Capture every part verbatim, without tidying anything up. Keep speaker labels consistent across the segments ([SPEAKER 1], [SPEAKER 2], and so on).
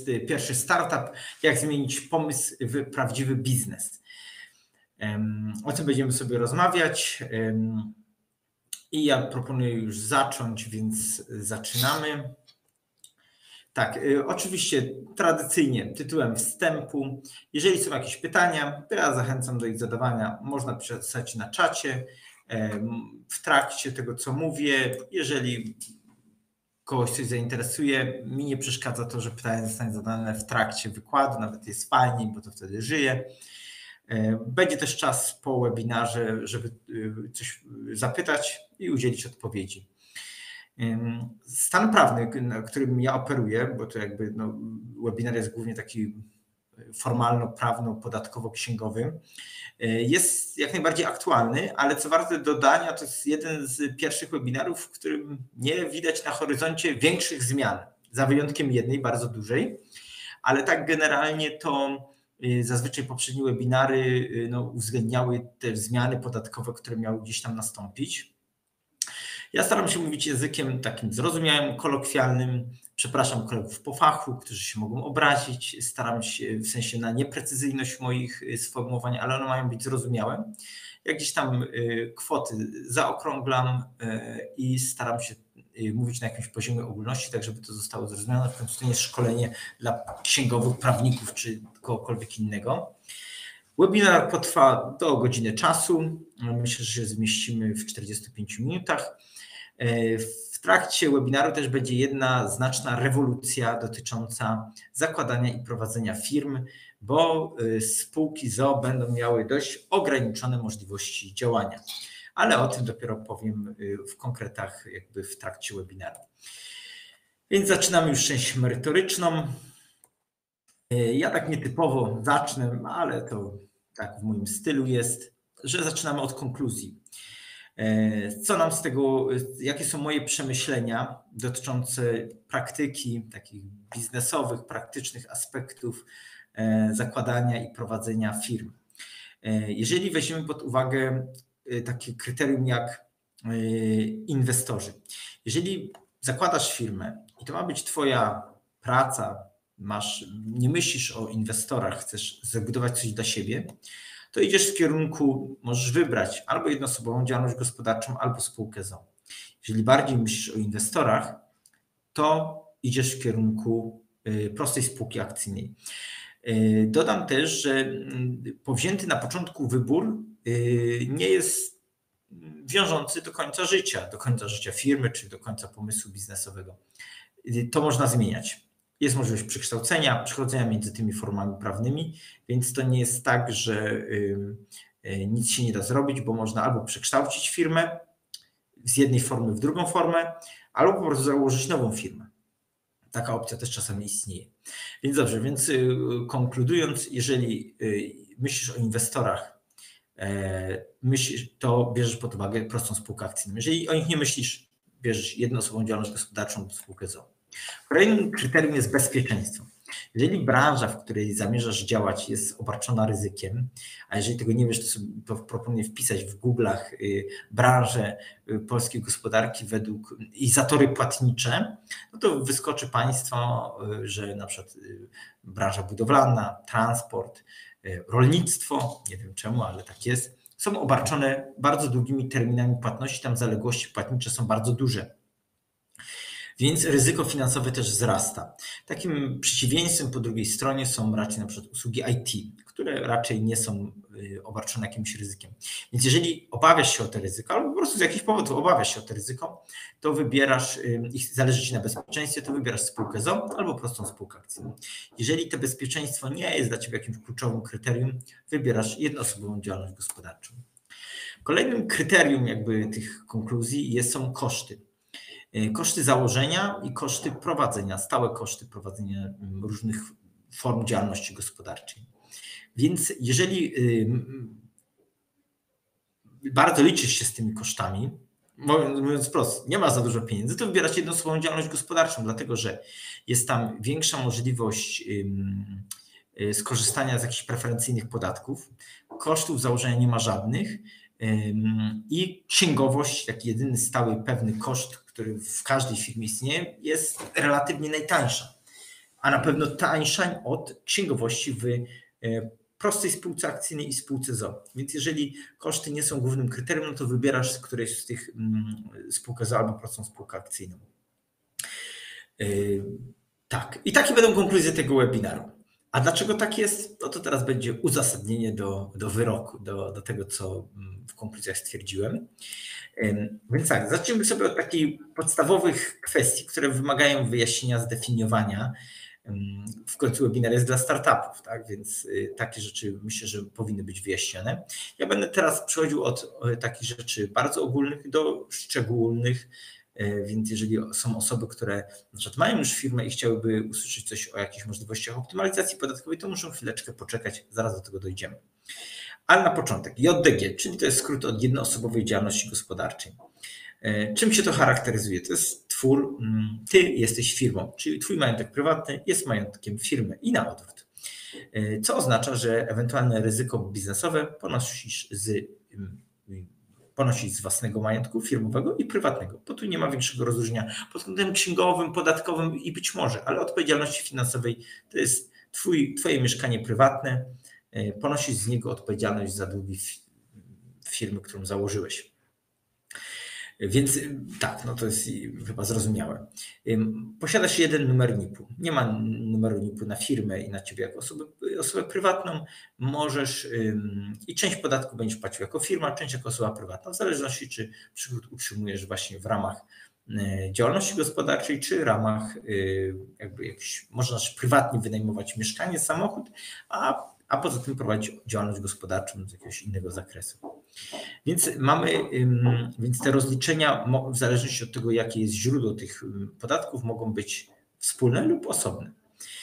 [SPEAKER 1] pierwszy startup, jak zmienić pomysł w prawdziwy biznes. O tym będziemy sobie rozmawiać i ja proponuję już zacząć, więc zaczynamy. Tak, oczywiście tradycyjnie tytułem wstępu. Jeżeli są jakieś pytania, to ja zachęcam do ich zadawania. Można pisać na czacie w trakcie tego, co mówię. Jeżeli kogoś coś zainteresuje, mi nie przeszkadza to, że pytanie zostanie zadane w trakcie wykładu, nawet jest fajniej, bo to wtedy żyje. Będzie też czas po webinarze, żeby coś zapytać i udzielić odpowiedzi. Stan prawny, na którym ja operuję, bo to jakby no, webinar jest głównie taki formalno-prawno-podatkowo-księgowy, jest jak najbardziej aktualny, ale co warte dodania, to jest jeden z pierwszych webinarów, w którym nie widać na horyzoncie większych zmian, za wyjątkiem jednej bardzo dużej, ale tak generalnie to zazwyczaj poprzednie webinary no, uwzględniały te zmiany podatkowe, które miały gdzieś tam nastąpić. Ja staram się mówić językiem takim zrozumiałym, kolokwialnym. Przepraszam kolegów po fachu, którzy się mogą obrazić. Staram się w sensie na nieprecyzyjność moich sformułowań, ale one mają być zrozumiałe. Ja gdzieś tam kwoty zaokrąglam i staram się mówić na jakimś poziomie ogólności, tak żeby to zostało zrozumiane. W końcu to nie jest szkolenie dla księgowych, prawników czy kogokolwiek innego. Webinar potrwa do godziny czasu. Myślę, że się zmieścimy w czterdziestu pięciu minutach. W trakcie webinaru też będzie jedna znaczna rewolucja dotycząca zakładania i prowadzenia firm, bo spółki z o o będą miały dość ograniczone możliwości działania. Ale o tym dopiero powiem w konkretach jakby w trakcie webinaru. Więc zaczynamy już część merytoryczną. Ja tak nietypowo zacznę, ale to tak w moim stylu jest, że zaczynamy od konkluzji. Co nam z tego, jakie są moje przemyślenia dotyczące praktyki, takich biznesowych, praktycznych aspektów zakładania i prowadzenia firm. Jeżeli weźmiemy pod uwagę takie kryterium jak inwestorzy. Jeżeli zakładasz firmę i to ma być twoja praca, masz, nie myślisz o inwestorach, chcesz zbudować coś dla siebie, to idziesz w kierunku, możesz wybrać albo jednoosobową działalność gospodarczą, albo spółkę z o o. Jeżeli bardziej myślisz o inwestorach, to idziesz w kierunku prostej spółki akcyjnej. Dodam też, że powzięty na początku wybór nie jest wiążący do końca życia, do końca życia firmy, czy do końca pomysłu biznesowego. To można zmieniać. Jest możliwość przekształcenia, przechodzenia między tymi formami prawnymi, więc to nie jest tak, że nic się nie da zrobić, bo można albo przekształcić firmę z jednej formy w drugą formę, albo po prostu założyć nową firmę. Taka opcja też czasami istnieje. Więc dobrze, więc konkludując, jeżeli myślisz o inwestorach, myślisz, to bierzesz pod uwagę prostą spółkę akcyjną. Jeżeli o nich nie myślisz, bierzesz jednoosobową działalność gospodarczą lub spółkę z o o. Kolejnym kryterium jest bezpieczeństwo. Jeżeli branża, w której zamierzasz działać, jest obarczona ryzykiem, a jeżeli tego nie wiesz, to sobie proponuję wpisać w Google'ach branżę polskiej gospodarki według i zatory płatnicze, no to wyskoczy Państwo, że na przykład branża budowlana, transport, rolnictwo, nie wiem czemu, ale tak jest, są obarczone bardzo długimi terminami płatności, tam zaległości płatnicze są bardzo duże. Więc ryzyko finansowe też wzrasta. Takim przeciwieństwem po drugiej stronie są raczej na przykład usługi I T, które raczej nie są obarczone jakimś ryzykiem. Więc jeżeli obawiasz się o to ryzyko, albo po prostu z jakichś powodów obawiasz się o to ryzyko, to wybierasz, i zależy Ci na bezpieczeństwie, to wybierasz spółkę z o o albo prostą spółkę akcyjną. Jeżeli to bezpieczeństwo nie jest dla Ciebie jakimś kluczowym kryterium, wybierasz jednoosobową działalność gospodarczą. Kolejnym kryterium jakby tych konkluzji jest, są koszty. Koszty założenia i koszty prowadzenia, stałe koszty prowadzenia różnych form działalności gospodarczej. Więc jeżeli bardzo liczysz się z tymi kosztami, mówiąc wprost, nie ma za dużo pieniędzy, to wybierasz jednoosobową działalność gospodarczą, dlatego że jest tam większa możliwość skorzystania z jakichś preferencyjnych podatków, kosztów założenia nie ma żadnych i księgowość, taki jedyny stały pewny koszt, który w każdej firmie istnieje, jest relatywnie najtańsza. a na pewno tańsza od księgowości w prostej spółce akcyjnej i spółce z o o. Więc jeżeli koszty nie są głównym kryterium, no to wybierasz którejś z tych spółkę z o o albo prostą spółkę akcyjną. Tak, i takie będą konkluzje tego webinaru. A dlaczego tak jest? No to teraz będzie uzasadnienie do, do wyroku, do, do tego, co w konkluzjach stwierdziłem. Więc tak, zacznijmy sobie od takich podstawowych kwestii, które wymagają wyjaśnienia, zdefiniowania. W końcu webinar jest dla startupów, tak? Więc takie rzeczy myślę, że powinny być wyjaśnione. Ja będę teraz przechodził od takich rzeczy bardzo ogólnych do szczególnych, więc jeżeli są osoby, które na przykład mają już firmę i chciałyby usłyszeć coś o jakichś możliwościach optymalizacji podatkowej, to muszą chwileczkę poczekać, zaraz do tego dojdziemy. Ale na początek J D G, czyli to jest skrót od jednoosobowej działalności gospodarczej. Czym się to charakteryzuje? To jest twór, ty jesteś firmą, czyli twój majątek prywatny jest majątkiem firmy i na odwrót. Co oznacza, że ewentualne ryzyko biznesowe ponosisz z, ponosisz z własnego majątku firmowego i prywatnego, bo tu nie ma większego rozróżnienia pod kątem księgowym, podatkowym i być może, ale odpowiedzialności finansowej to jest twój, twoje mieszkanie prywatne, ponosisz z niego odpowiedzialność za długi firmy, którą założyłeś. Więc tak, no to jest chyba zrozumiałe. Posiadasz jeden numer N I P-u. Nie ma numeru N I P-u na firmę i na ciebie jako osobę, osobę prywatną. Możesz i część podatku będziesz płacił jako firma, część jako osoba prywatna, w zależności czy przychód utrzymujesz właśnie w ramach działalności gospodarczej, czy w ramach jakby jakiś, możesz prywatnie wynajmować mieszkanie, samochód, a, a poza tym prowadzić działalność gospodarczą z jakiegoś innego zakresu. Więc mamy, więc te rozliczenia w zależności od tego, jakie jest źródło tych podatków, mogą być wspólne lub osobne.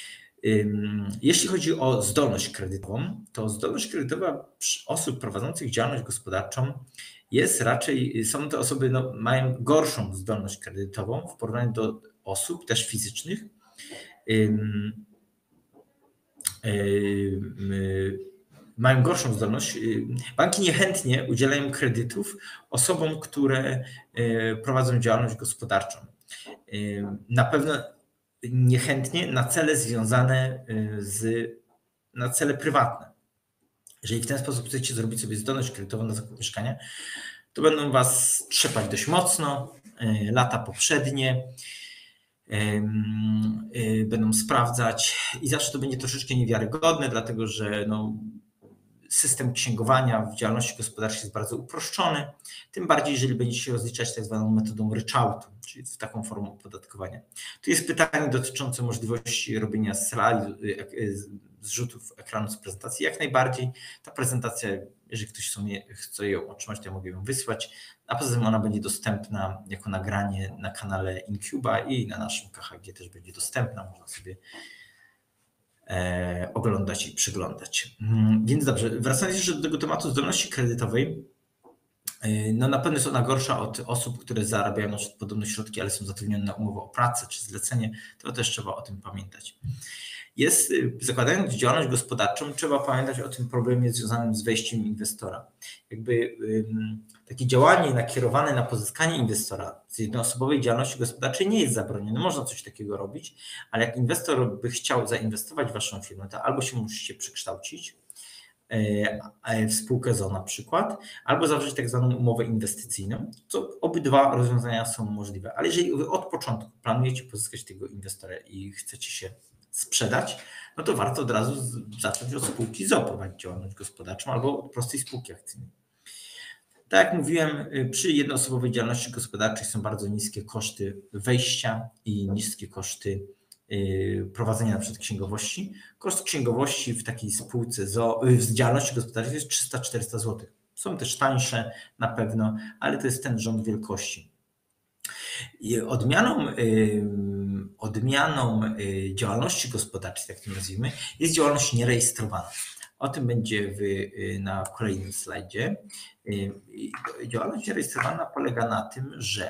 [SPEAKER 1] Jeśli chodzi o zdolność kredytową, to zdolność kredytowa osób prowadzących działalność gospodarczą jest raczej, są to osoby, no, mają gorszą zdolność kredytową w porównaniu do osób też fizycznych. Mają gorszą zdolność. Banki niechętnie udzielają kredytów osobom, które prowadzą działalność gospodarczą. Na pewno niechętnie na cele związane z, na cele prywatne. Jeżeli w ten sposób chcecie zrobić sobie zdolność kredytową na zakup mieszkania, to będą was trzepać dość mocno, lata poprzednie, będą sprawdzać i zawsze to będzie troszeczkę niewiarygodne, dlatego że no, system księgowania w działalności gospodarczej jest bardzo uproszczony, tym bardziej jeżeli będziecie się rozliczać tak zwaną metodą ryczałtu, czyli taką formą opodatkowania. Tu jest pytanie dotyczące możliwości robienia slajd, zrzutów ekranu z prezentacji. Jak najbardziej ta prezentacja, jeżeli ktoś chce ją otrzymać, to ja mogę ją wysłać, a poza tym ona będzie dostępna jako nagranie na kanale Incuba i na naszym K H G też będzie dostępna, można sobie oglądać i przyglądać. Więc dobrze, wracając jeszcze do tego tematu zdolności kredytowej, no na pewno jest ona gorsza od osób, które zarabiają na przykład podobne środki, ale są zatrudnione na umowę o pracę czy zlecenie, to też trzeba o tym pamiętać. Jest, zakładając działalność gospodarczą, trzeba pamiętać o tym problemie związanym z wejściem inwestora. Jakby takie działanie nakierowane na pozyskanie inwestora z jednoosobowej działalności gospodarczej nie jest zabronione. Można coś takiego robić, ale jak inwestor by chciał zainwestować w waszą firmę, to albo się musicie przekształcić w spółkę z o o na przykład, albo zawrzeć tak zwaną umowę inwestycyjną, co obydwa rozwiązania są możliwe. Ale jeżeli wy od początku planujecie pozyskać tego inwestora i chcecie się sprzedać, no to warto od razu zacząć od spółki z o o, prowadzić działalność gospodarczą albo od prostej spółki akcyjnej. Tak jak mówiłem, przy jednoosobowej działalności gospodarczej są bardzo niskie koszty wejścia i niskie koszty prowadzenia na przykład księgowości. Koszt księgowości w takiej spółce z o o, w działalności gospodarczej jest trzysta czterysta złotych. Są też tańsze na pewno, ale to jest ten rząd wielkości. I odmianą, odmianą działalności gospodarczej, tak to nazwijmy, jest działalność nierejestrowana. O tym będzie w, na kolejnym slajdzie. Działalność nierejestrowana polega na tym, że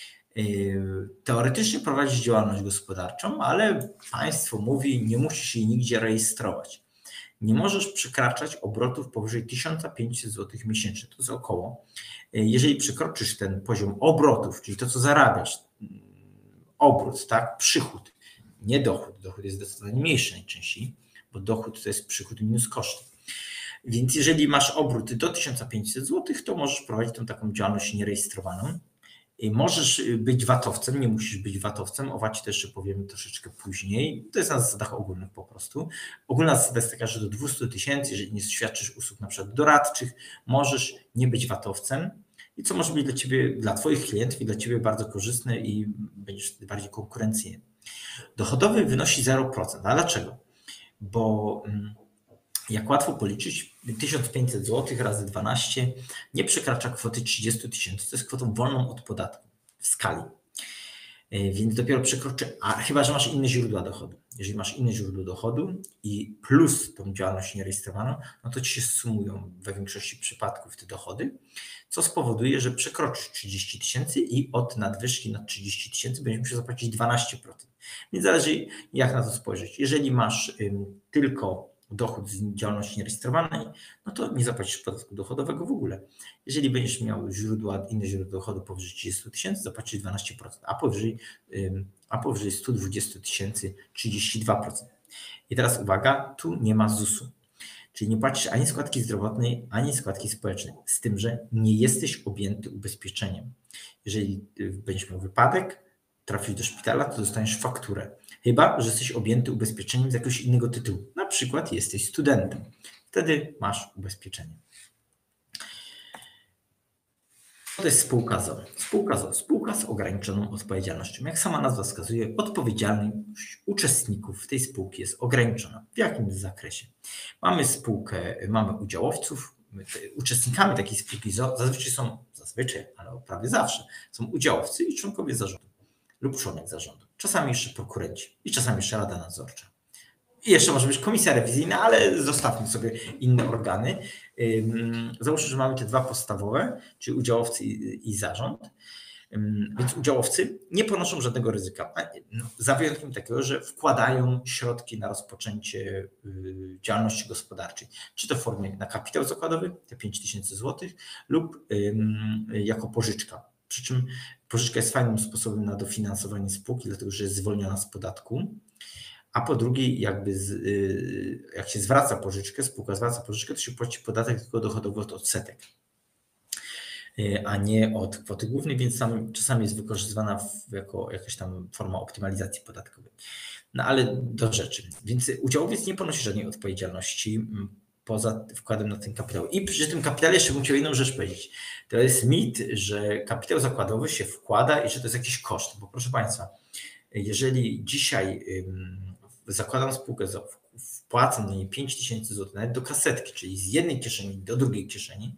[SPEAKER 1] teoretycznie prowadzisz działalność gospodarczą, ale państwo mówi, nie musisz jej nigdzie rejestrować. Nie możesz przekraczać obrotów powyżej tysiąc pięćset złotych miesięcznie, to jest około. Jeżeli przekroczysz ten poziom obrotów, czyli to, co zarabiasz, obrót, tak, przychód nie dochód. Dochód jest zdecydowanie mniejszy najczęściej, bo dochód to jest przychód minus koszty. Więc jeżeli masz obrót do tysiąc pięćset złotych, to możesz prowadzić tą taką działalność nierejestrowaną. Możesz być vatowcem, nie musisz być vatowcem, o vacie też jeszcze powiemy troszeczkę później. To jest na zasadach ogólnych po prostu. Ogólna zasada jest taka, że do dwieście tysięcy, jeżeli nie świadczysz usług na przykład doradczych, możesz nie być vatowcem i co może być dla ciebie, dla twoich klientów i dla ciebie bardzo korzystne i będziesz bardziej konkurencyjny. Dochodowy wynosi zero procent. A dlaczego? Bo jak łatwo policzyć, tysiąc pięćset złotych razy dwanaście nie przekracza kwoty trzydzieści tysięcy. To jest kwotą wolną od podatku w skali. Więc dopiero przekroczy, a chyba że masz inne źródła dochodu. Jeżeli masz inne źródło dochodu i plus tą działalność nierejestrowaną, no to ci się sumują we większości przypadków te dochody, co spowoduje, że przekroczysz trzydzieści tysięcy i od nadwyżki na trzydzieści tysięcy będziesz musiał zapłacić dwanaście procent. Więc zależy jak na to spojrzeć. Jeżeli masz ym, tylko dochód z działalności nierejestrowanej, no to nie zapłacisz podatku dochodowego w ogóle. Jeżeli będziesz miał źródła, inne źródła dochodu powyżej trzydzieści tysięcy, zapłacisz dwanaście procent, a powyżej, a powyżej sto dwadzieścia tysięcy trzydzieści dwa procent. I teraz uwaga, tu nie ma zusu. Czyli nie płacisz ani składki zdrowotnej, ani składki społecznej. Z tym, że nie jesteś objęty ubezpieczeniem. Jeżeli będziesz miał wypadek, trafisz do szpitala, to dostaniesz fakturę. Chyba że jesteś objęty ubezpieczeniem z jakiegoś innego tytułu. Na przykład jesteś studentem. Wtedy masz ubezpieczenie. To jest spółka z o o. Spółka z o o. Spółka z ograniczoną odpowiedzialnością. Jak sama nazwa wskazuje, odpowiedzialność uczestników tej spółki jest ograniczona. W jakim zakresie? Mamy spółkę, mamy udziałowców. Uczestnikami takiej spółki z o o zazwyczaj są, zazwyczaj, ale prawie zawsze, są udziałowcy i członkowie zarządu lub członek zarządu. Czasami jeszcze prokurenci i czasami jeszcze rada nadzorcza. I jeszcze może być komisja rewizyjna, ale zostawmy sobie inne organy. Załóżmy, że mamy te dwa podstawowe, czyli udziałowcy i, i zarząd. Więc udziałowcy nie ponoszą żadnego ryzyka, za wyjątkiem takiego, że wkładają środki na rozpoczęcie działalności gospodarczej, czy to w formie na kapitał zakładowy, te pięć tysięcy złotych, lub jako pożyczka. Przy czym pożyczka jest fajnym sposobem na dofinansowanie spółki, dlatego że jest zwolniona z podatku. A po drugie, jakby z, jak się zwraca pożyczkę, spółka zwraca pożyczkę, to się płaci podatek tylko dochodowy od odsetek, a nie od kwoty głównej, więc tam czasami jest wykorzystywana w, jako jakaś tam forma optymalizacji podatkowej. No ale do rzeczy. Więc udziałowiec nie ponosi żadnej odpowiedzialności poza wkładem na ten kapitał. I przy tym kapitale jeszcze bym chciał jedną rzecz powiedzieć. To jest mit, że kapitał zakładowy się wkłada i że to jest jakiś koszt. Bo proszę Państwa, jeżeli dzisiaj zakładam spółkę z o o, wpłacam na niej pięć tysięcy złotych nawet do kasetki, czyli z jednej kieszeni do drugiej kieszeni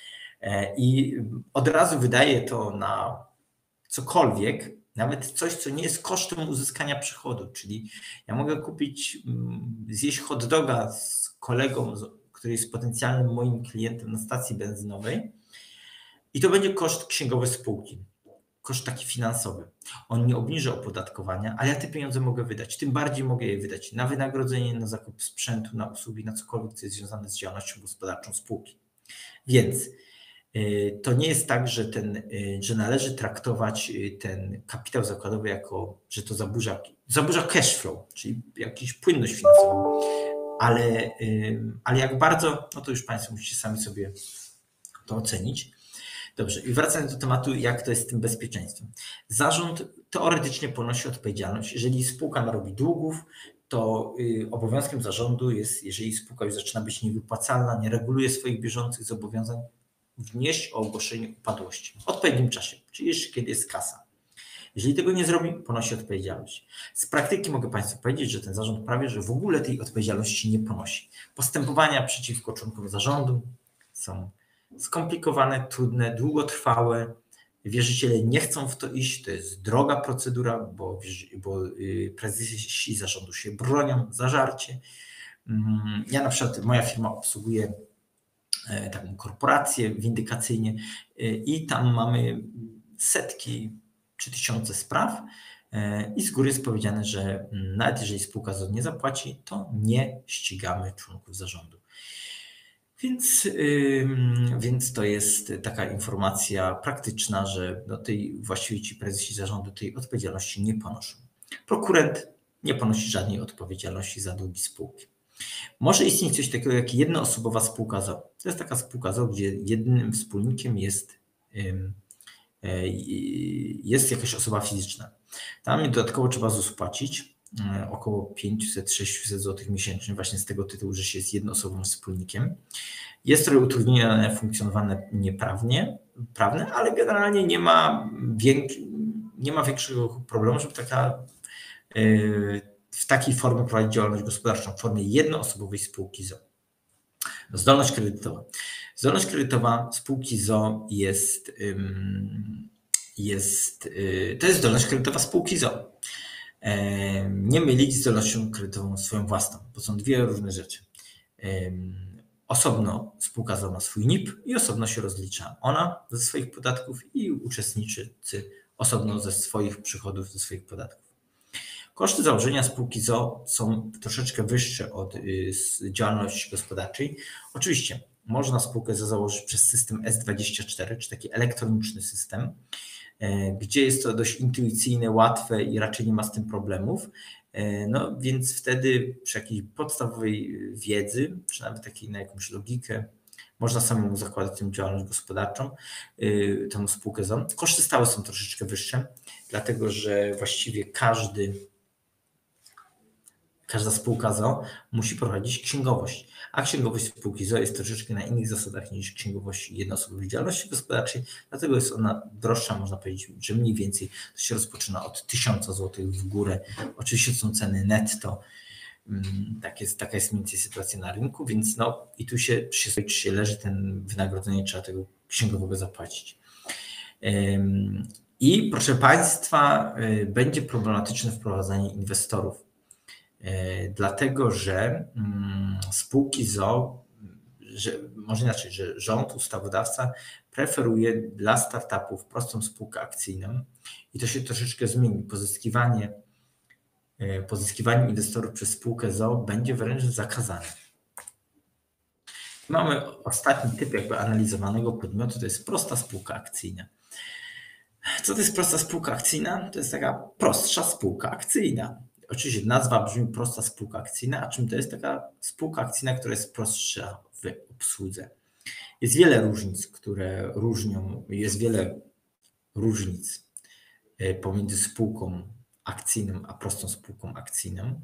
[SPEAKER 1] i od razu wydaję to na cokolwiek, nawet coś, co nie jest kosztem uzyskania przychodu, czyli ja mogę kupić, zjeść hot doga z kolegą, który jest potencjalnym moim klientem na stacji benzynowej i to będzie koszt księgowy spółki. Koszt taki finansowy. On nie obniży opodatkowania, ale ja te pieniądze mogę wydać. Tym bardziej mogę je wydać na wynagrodzenie, na zakup sprzętu, na usługi, na cokolwiek, co jest związane z działalnością gospodarczą spółki. Więc to nie jest tak, że, ten, że należy traktować ten kapitał zakładowy jako, że to zaburza, zaburza cash flow, czyli jakąś płynność finansową, ale, ale jak bardzo, no to już Państwo musicie sami sobie to ocenić. Dobrze, i wracając do tematu, jak to jest z tym bezpieczeństwem. Zarząd teoretycznie ponosi odpowiedzialność. Jeżeli spółka narobi długów, to obowiązkiem zarządu jest, jeżeli spółka już zaczyna być niewypłacalna, nie reguluje swoich bieżących zobowiązań, wnieść o ogłoszenie upadłości w odpowiednim czasie, czyli jeszcze kiedy jest kasa. Jeżeli tego nie zrobi, ponosi odpowiedzialność. Z praktyki mogę Państwu powiedzieć, że ten zarząd prawie że w ogóle tej odpowiedzialności nie ponosi. Postępowania przeciwko członkom zarządu są skomplikowane, trudne, długotrwałe. Wierzyciele nie chcą w to iść, to jest droga procedura, bo, bo prezesi zarządu się bronią zażarcie. Ja na przykład, moja firma obsługuje taką korporację windykacyjnie i tam mamy setki czy tysiące spraw i z góry jest powiedziane, że nawet jeżeli spółka z o o nie zapłaci, to nie ścigamy członków zarządu. Więc, więc to jest taka informacja praktyczna, że no tej, właściwie ci prezesi zarządu tej odpowiedzialności nie ponoszą. Prokurent nie ponosi żadnej odpowiedzialności za długi spółki. Może istnieć coś takiego jak jednoosobowa spółka z o o. To jest taka spółka z o o, gdzie jednym wspólnikiem jest, jest jakaś osoba fizyczna. Tam dodatkowo trzeba Z U S płacić około pięćset do sześciuset złotych miesięcznie, właśnie z tego tytułu, że się jest jednoosobowym wspólnikiem. Jest trochę utrudnione funkcjonowanie nieprawnie, prawne, ale generalnie nie ma, więk- nie ma większego problemu, żeby taka, w takiej formie prowadzić działalność gospodarczą, w formie jednoosobowej spółki z o o. Zdolność kredytowa. Zdolność kredytowa spółki z o o jest, jest to jest zdolność kredytowa spółki z o o. Nie mylić z zdolnością kredytową swoją własną, bo są dwie różne rzeczy. Osobno spółka z o o ma swój N I P i osobno się rozlicza ona ze swoich podatków i uczestniczy osobno ze swoich przychodów, ze swoich podatków. Koszty założenia spółki z o o są troszeczkę wyższe od działalności gospodarczej. Oczywiście można spółkę z o o założyć przez system S dwadzieścia cztery, czy taki elektroniczny system, gdzie jest to dość intuicyjne, łatwe i raczej nie ma z tym problemów. No więc wtedy przy jakiejś podstawowej wiedzy, czy nawet takiej na jakąś logikę, można samemu zakładać tę działalność gospodarczą, tę spółkę z o o. Koszty stałe są troszeczkę wyższe, dlatego że właściwie każdy, każda spółka z o o musi prowadzić księgowość, a księgowość spółki z o o jest troszeczkę na innych zasadach niż księgowość jednoosobowej działalności gospodarczej, dlatego jest ona droższa, można powiedzieć, że mniej więcej to się rozpoczyna od tysiąca złotych w górę. Oczywiście są ceny netto, tak jest, taka jest mniej więcej sytuacja na rynku, więc no i tu się, czy się, czy się leży ten wynagrodzenie, trzeba tego księgowego zapłacić. I proszę Państwa, będzie problematyczne wprowadzanie inwestorów. Dlatego, że spółki z o o, że, może inaczej, że rząd, ustawodawca preferuje dla startupów prostą spółkę akcyjną i to się troszeczkę zmieni. Pozyskiwanie, pozyskiwanie inwestorów przez spółkę z o o będzie wręcz zakazane. Mamy ostatni typ jakby analizowanego podmiotu, to jest prosta spółka akcyjna. Co to jest prosta spółka akcyjna? To jest taka prostsza spółka akcyjna. Oczywiście nazwa brzmi prosta spółka akcyjna, a czym to jest taka spółka akcyjna, która jest prostsza w obsłudze? Jest wiele różnic, które różnią, jest wiele różnic pomiędzy spółką akcyjną a prostą spółką akcyjną.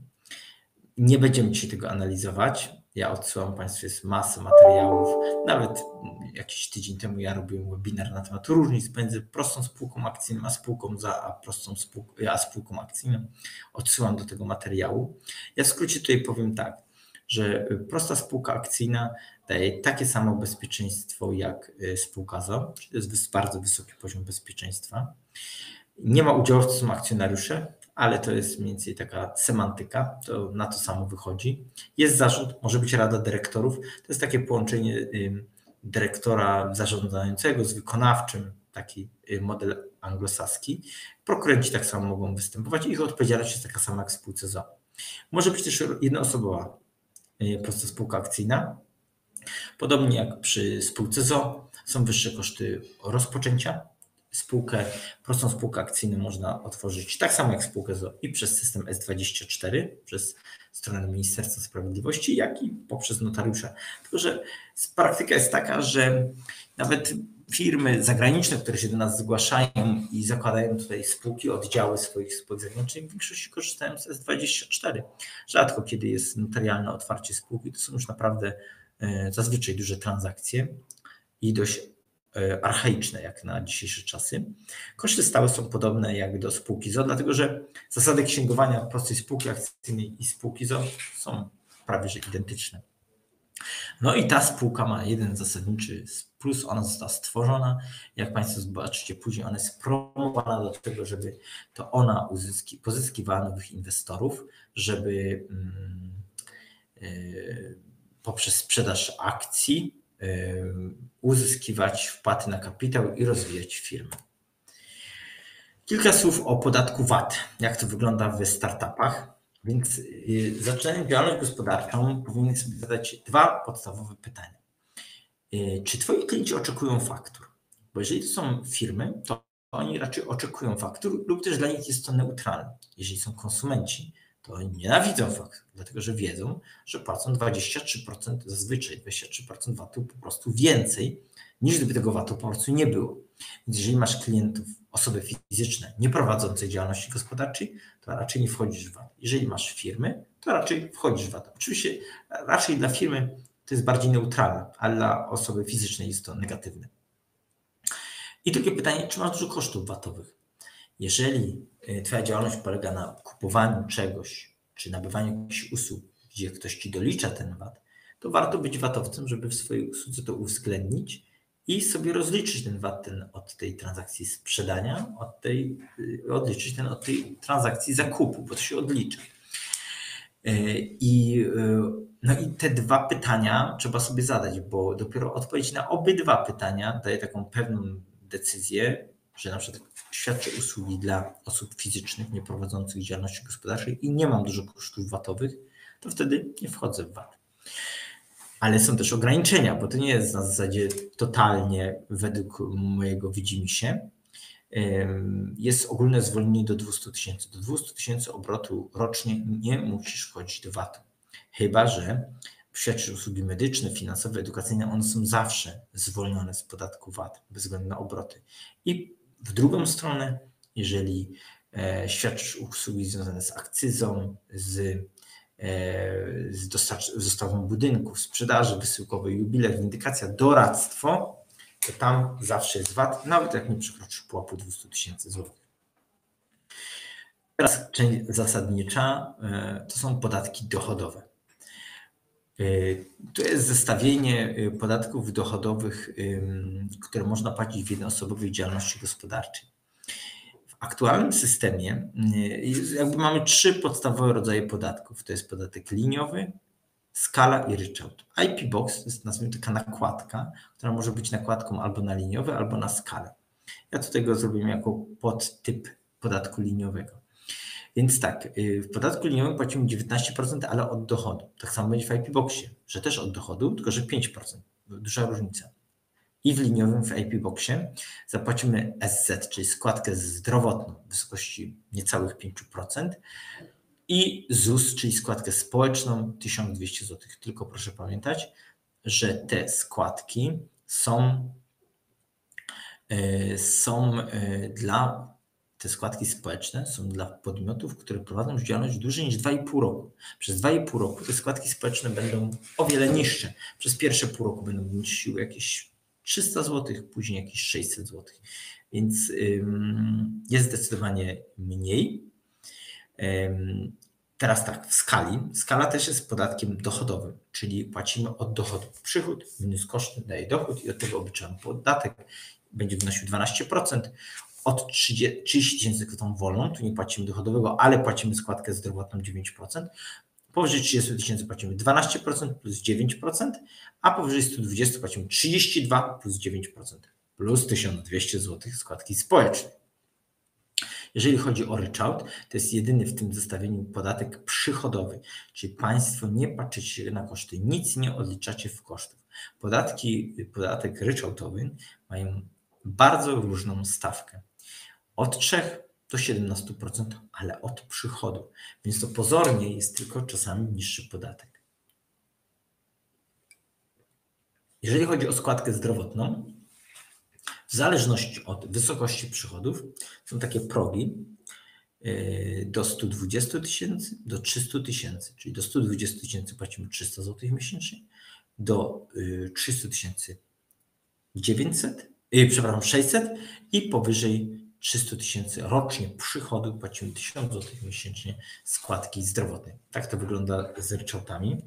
[SPEAKER 1] Nie będziemy dzisiaj tego analizować. Ja odsyłam Państwu, jest masę materiałów. Nawet jakiś tydzień temu ja robiłem webinar na temat różnic między prostą spółką akcyjną a spółką za a prostą spółką, a spółką akcyjną. Odsyłam do tego materiału. Ja w skrócie tutaj powiem tak, że prosta spółka akcyjna daje takie samo bezpieczeństwo jak spółka z o o, czyli to jest bardzo wysoki poziom bezpieczeństwa. Nie ma udziałowców, są akcjonariusze, ale to jest mniej więcej taka semantyka, to na to samo wychodzi. Jest zarząd, może być rada dyrektorów, to jest takie połączenie dyrektora zarządzającego z wykonawczym, taki model anglosaski. Prokurenci tak samo mogą występować, ich odpowiedzialność jest taka sama jak w spółce z o o. Może być też jednoosobowa prosta spółka akcyjna. Podobnie jak przy spółce z o o są wyższe koszty rozpoczęcia. Spółkę, prostą spółkę akcyjną można otworzyć tak samo jak spółkę z o o i przez system S dwadzieścia cztery, przez stronę Ministerstwa Sprawiedliwości, jak i poprzez notariusza. Tylko że praktyka jest taka, że nawet firmy zagraniczne, które się do nas zgłaszają i zakładają tutaj spółki, oddziały swoich spółek zagranicznych, w większości korzystają z S dwadzieścia cztery. Rzadko kiedy jest notarialne otwarcie spółki, to są już naprawdę zazwyczaj duże transakcje i dość archaiczne jak na dzisiejsze czasy. Koszty stałe są podobne jak do spółki z o o, dlatego że zasady księgowania prostej spółki akcyjnej i spółki z o o są prawie że identyczne. No i ta spółka ma jeden zasadniczy plus, ona została stworzona, jak Państwo zobaczycie później, ona jest promowana do tego, żeby to ona uzyski, pozyskiwała nowych inwestorów, żeby yy, poprzez sprzedaż akcji uzyskiwać wpłaty na kapitał i rozwijać firmę. Kilka słów o podatku V A T, jak to wygląda w startupach. Więc zaczynając działalność gospodarczą, powinien sobie zadać dwa podstawowe pytania. Czy Twoi klienci oczekują faktur? Bo jeżeli to są firmy, to oni raczej oczekują faktur lub też dla nich jest to neutralne. Jeżeli są konsumenci, to to oni nienawidzą faktur, dlatego że wiedzą, że płacą dwadzieścia trzy procent zazwyczaj, dwadzieścia trzy procent vatu po prostu więcej, niż gdyby tego vatu po prostu nie było. Więc jeżeli masz klientów, osoby fizyczne nie prowadzące działalności gospodarczej, to raczej nie wchodzisz w vat. Jeżeli masz firmy, to raczej wchodzisz w vat. Oczywiście raczej dla firmy to jest bardziej neutralne, ale dla osoby fizycznej jest to negatywne. I drugie pytanie, czy masz dużo kosztów vatowych? Jeżeli twoja działalność polega na kupowaniu czegoś, czy nabywaniu jakichś usług, gdzie ktoś ci dolicza ten vat, to warto być vatowcem, żeby w swojej usłudze to uwzględnić i sobie rozliczyć ten vat ten od tej transakcji sprzedania, od tej, odliczyć ten od tej transakcji zakupu, bo to się odlicza. I, no i te dwa pytania trzeba sobie zadać, bo dopiero odpowiedź na obydwa pytania daje taką pewną decyzję, że na przykład świadczę usługi dla osób fizycznych nieprowadzących działalności gospodarczej i nie mam dużo kosztów vatowych, to wtedy nie wchodzę w vat. Ale są też ograniczenia, bo to nie jest na zasadzie totalnie według mojego widzimisię. Jest ogólne zwolnienie do dwieście tysięcy. Do dwieście tysięcy obrotu rocznie nie musisz wchodzić do vatu. Chyba że świadczysz usługi medyczne, finansowe, edukacyjne, one są zawsze zwolnione z podatku vat, bez względu na obroty. I w drugą stronę, jeżeli świadczysz usługi związane z akcyzą, z, z dostawą budynków, sprzedaży wysyłkowej, jubiler, windykacja, doradztwo, to tam zawsze jest vat, nawet jak nie przekroczysz pułapu dwieście tysięcy złotych. Teraz część zasadnicza to są podatki dochodowe. To jest zestawienie podatków dochodowych, które można płacić w jednoosobowej działalności gospodarczej. W aktualnym systemie jakby mamy trzy podstawowe rodzaje podatków. To jest podatek liniowy, skala i ryczałt. I P Box to jest, nazwijmy, taka nakładka, która może być nakładką albo na liniowe, albo na skalę. Ja tutaj go zrobiłem jako podtyp podatku liniowego. Więc tak, w podatku liniowym płacimy dziewiętnaście procent, ale od dochodu. Tak samo będzie w I P Boxie, że też od dochodu, tylko że pięć procent. Duża różnica. I w liniowym, w I P Boxie zapłacimy S Z, czyli składkę zdrowotną w wysokości niecałych pięć procent i Z U S, czyli składkę społeczną tysiąc dwieście złotych. Tylko proszę pamiętać, że te składki są, są dla Te składki społeczne są dla podmiotów, które prowadzą działalność dłużej niż dwa i pół roku. Przez dwa i pół roku te składki społeczne będą o wiele niższe. Przez pierwsze pół roku będą wynosiły jakieś trzysta złotych, później jakieś sześćset złotych. Więc ym, jest zdecydowanie mniej. Ym, teraz tak, w skali. Skala też jest podatkiem dochodowym, czyli płacimy od dochodu. Przychód minus koszty daje dochód i od tego obliczamy podatek. Będzie wynosił dwanaście procent. Od trzydzieści tysięcy kwotą wolną, tu nie płacimy dochodowego, ale płacimy składkę zdrowotną dziewięć procent. Powyżej trzydzieści tysięcy płacimy dwanaście procent plus dziewięć procent, a powyżej sto dwadzieścia płacimy trzydzieści dwa procent plus dziewięć procent plus tysiąc dwieście złotych składki społecznej. Jeżeli chodzi o ryczałt, to jest jedyny w tym zestawieniu podatek przychodowy, czyli państwo nie patrzycie na koszty, nic nie odliczacie w kosztów. Podatki, podatek ryczałtowy mają bardzo różną stawkę. Od trzech do siedemnastu procent, ale od przychodu. Więc to pozornie jest tylko czasami niższy podatek. Jeżeli chodzi o składkę zdrowotną, w zależności od wysokości przychodów są takie progi do stu dwudziestu tysięcy, do trzystu tysięcy, czyli do stu dwudziestu tysięcy płacimy trzysta złotych miesięcznie, do trzystu tysięcy dziewięćset, przepraszam, sześćset i powyżej trzystu tysięcy rocznie przychodu płacimy tysiąc złotych miesięcznie składki zdrowotnej. Tak to wygląda z ryczałtami.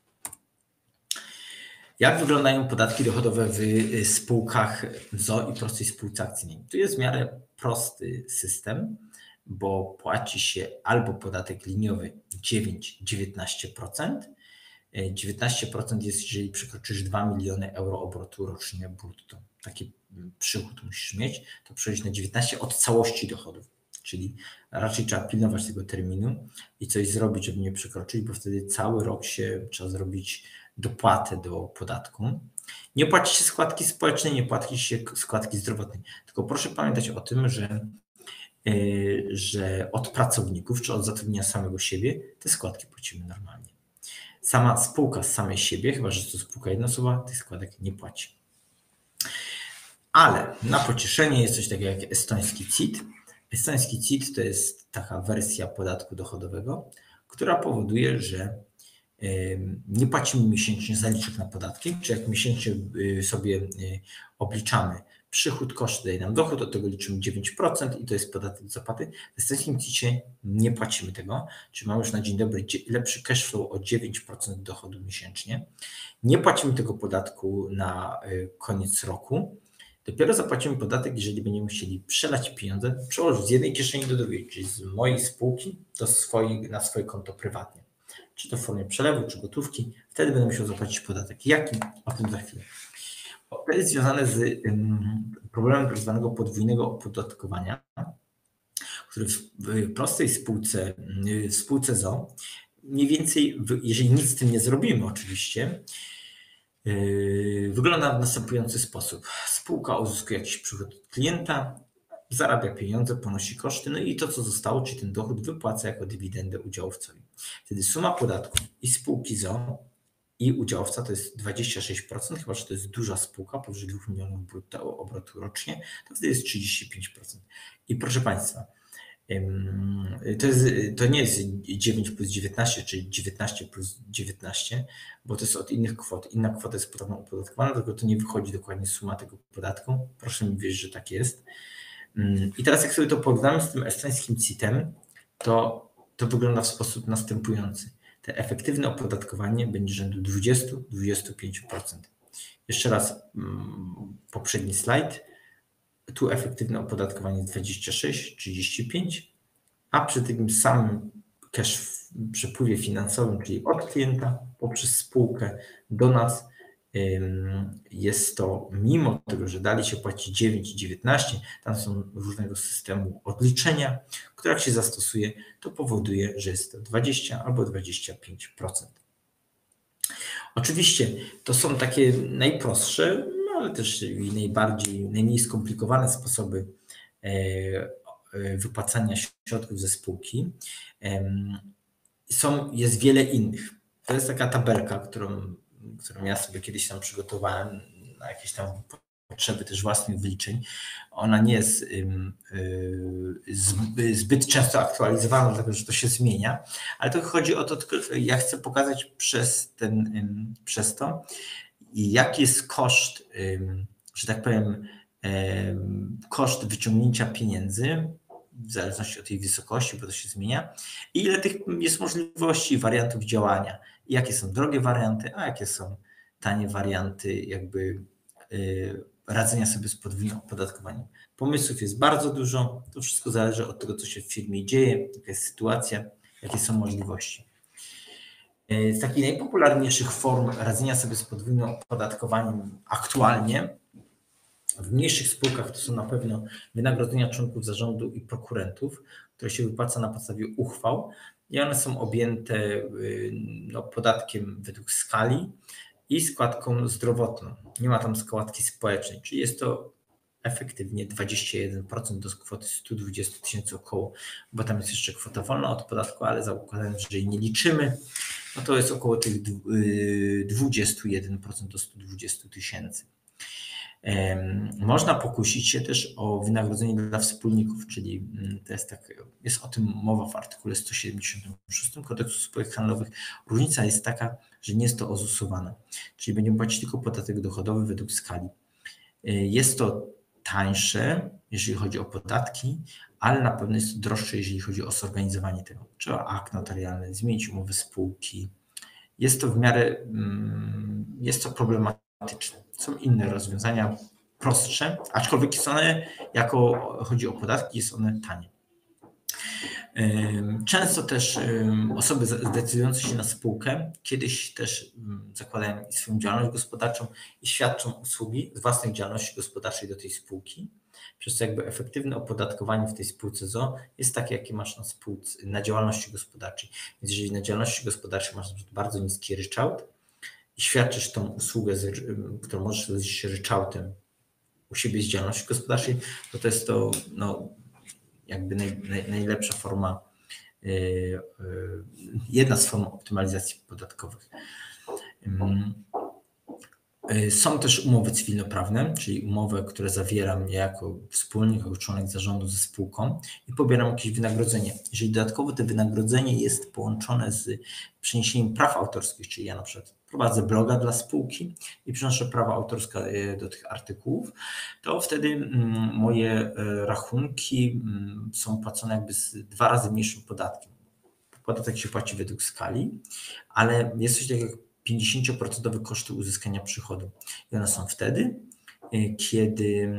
[SPEAKER 1] Jak wyglądają podatki dochodowe w spółkach z o o i prostej spółce akcyjnej? Tu jest w miarę prosty system, bo płaci się albo podatek liniowy dziewięć do dziewiętnastu procent. dziewiętnaście procent jest, jeżeli przekroczysz dwa miliony euro obrotu rocznie brutto. Taki przychód musisz mieć, to przechodzi na dziewiętnaście od całości dochodów. Czyli raczej trzeba pilnować tego terminu i coś zrobić, żeby nie przekroczyć, bo wtedy cały rok się trzeba zrobić dopłatę do podatku. Nie płaci się składki społecznej, nie płaci się składki zdrowotnej. Tylko proszę pamiętać o tym, że że od pracowników czy od zatrudnienia samego siebie te składki płacimy normalnie. Sama spółka z samej siebie, chyba że to spółka jednoosobowa, tych składek nie płaci. Ale na pocieszenie jest coś takiego jak estoński C I T. Estoński C I T to jest taka wersja podatku dochodowego, która powoduje, że nie płacimy miesięcznie zaliczek na podatki, czy jak miesięcznie sobie obliczamy przychód, koszt daje nam dochód, od tego liczymy dziewięć procent i to jest podatek z zapłaty. W estońskim C I T-cie nie płacimy tego, czyli mamy już na dzień dobry lepszy cash flow o dziewięć procent dochodu miesięcznie. Nie płacimy tego podatku na koniec roku. Dopiero zapłacimy podatek, jeżeli będziemy chcieli przelać pieniądze, przełożyć z jednej kieszeni do drugiej, czyli z mojej spółki do swojej, na swoje konto prywatnie. Czy to w formie przelewu, czy gotówki, wtedy będę musiał zapłacić podatek. Jaki? O tym za chwilę. To jest związane z problemem tak zwanego podwójnego opodatkowania, który w prostej spółce, w spółce z o o mniej więcej, jeżeli nic z tym nie zrobimy oczywiście, wygląda w następujący sposób. Spółka uzyskuje jakiś przychód od klienta, zarabia pieniądze, ponosi koszty, no i to, co zostało, czyli ten dochód wypłaca jako dywidendę udziałowcowi. Wtedy suma podatku i spółki z o o i udziałowca to jest dwadzieścia sześć procent, chyba że to jest duża spółka, powyżej dwóch milionów brutto obrotu rocznie, to wtedy jest trzydzieści pięć procent. I proszę Państwa, to, jest, to nie jest dziewięć plus dziewiętnaście, czyli dziewiętnaście plus dziewiętnaście, bo to jest od innych kwot. Inna kwota jest podobno opodatkowana, dlatego to nie wychodzi dokładnie suma tego podatku. Proszę mi wierzyć, że tak jest. I teraz jak sobie to porównamy z tym estońskim C I T-em, to, to wygląda w sposób następujący. Te efektywne opodatkowanie będzie rzędu dwadzieścia do dwudziestu pięciu procent. Jeszcze raz poprzedni slajd. Tu efektywne opodatkowanie jest dwadzieścia sześć, trzydzieści pięć, a przy tym samym cash przepływie finansowym, czyli od klienta poprzez spółkę do nas, jest to, mimo tego, że dalej się płaci dziewięć i dziewiętnaście, tam są różnego systemu odliczenia, które jak się zastosuje, to powoduje, że jest to dwadzieścia albo dwadzieścia pięć procent. Oczywiście to są takie najprostsze, no ale też i najbardziej, najmniej skomplikowane sposoby wypłacania środków ze spółki. Są, jest wiele innych. To jest taka tabelka, którą którą ja sobie kiedyś tam przygotowałem na jakieś tam potrzeby też własnych wyliczeń. Ona nie jest zbyt często aktualizowana, dlatego że to się zmienia, ale to chodzi o to, ja chcę pokazać przez, ten, przez to, jaki jest koszt, że tak powiem, koszt wyciągnięcia pieniędzy, w zależności od tej wysokości, bo to się zmienia, i ile tych jest możliwości, wariantów działania, jakie są drogie warianty, a jakie są tanie warianty jakby yy, radzenia sobie z podwójnym opodatkowaniem. Pomysłów jest bardzo dużo, to wszystko zależy od tego, co się w firmie dzieje, jaka jest sytuacja, jakie są możliwości. Yy, z takich najpopularniejszych form radzenia sobie z podwójnym opodatkowaniem aktualnie w mniejszych spółkach to są na pewno wynagrodzenia członków zarządu i prokurentów, które się wypłaca na podstawie uchwał i one są objęte no, podatkiem według skali i składką zdrowotną. Nie ma tam składki społecznej, czyli jest to efektywnie dwadzieścia jeden procent do kwoty sto dwadzieścia tysięcy około, bo tam jest jeszcze kwota wolna od podatku, ale zakładając, że jej nie liczymy, no to jest około tych dwadzieścia jeden procent do stu dwudziestu tysięcy. Można pokusić się też o wynagrodzenie dla wspólników, czyli to jest, tak, jest o tym mowa w artykule sto siedemdziesiątym szóstym Kodeksu Spółek Handlowych. Różnica jest taka, że nie jest to ozusowane, czyli będziemy płacić tylko podatek dochodowy według skali. Jest to tańsze, jeżeli chodzi o podatki, ale na pewno jest to droższe, jeżeli chodzi o zorganizowanie tego. Trzeba akt notarialny, zmienić umowę spółki. Jest to w miarę, jest to problematyczne. Są inne rozwiązania, prostsze, aczkolwiek są one, jako chodzi o podatki, jest one tanie. Często też osoby decydujące się na spółkę kiedyś też zakładają swoją działalność gospodarczą i świadczą usługi z własnej działalności gospodarczej do tej spółki. Przez co jakby efektywne opodatkowanie w tej spółce z o o jest takie, jakie masz na, spółce, na działalności gospodarczej. Więc jeżeli na działalności gospodarczej masz na przykład bardzo niski ryczałt i świadczysz tą usługę, z, którą możesz zrobić ryczałtem u siebie z działalności gospodarczej, to to jest to, no, jakby naj, naj, najlepsza forma, jedna z form optymalizacji podatkowych. Są też umowy cywilnoprawne, czyli umowy, które zawieram ja jako wspólnik, jako członek zarządu ze spółką i pobieram jakieś wynagrodzenie. Jeżeli dodatkowo to wynagrodzenie jest połączone z przeniesieniem praw autorskich, czyli ja na przykład prowadzę bloga dla spółki i przynoszę prawa autorskie do tych artykułów, to wtedy moje rachunki są płacone jakby z dwa razy mniejszym podatkiem. Podatek się płaci według skali, ale jest coś takiego jak pięćdziesiąt procent koszty uzyskania przychodu. I one są wtedy, kiedy,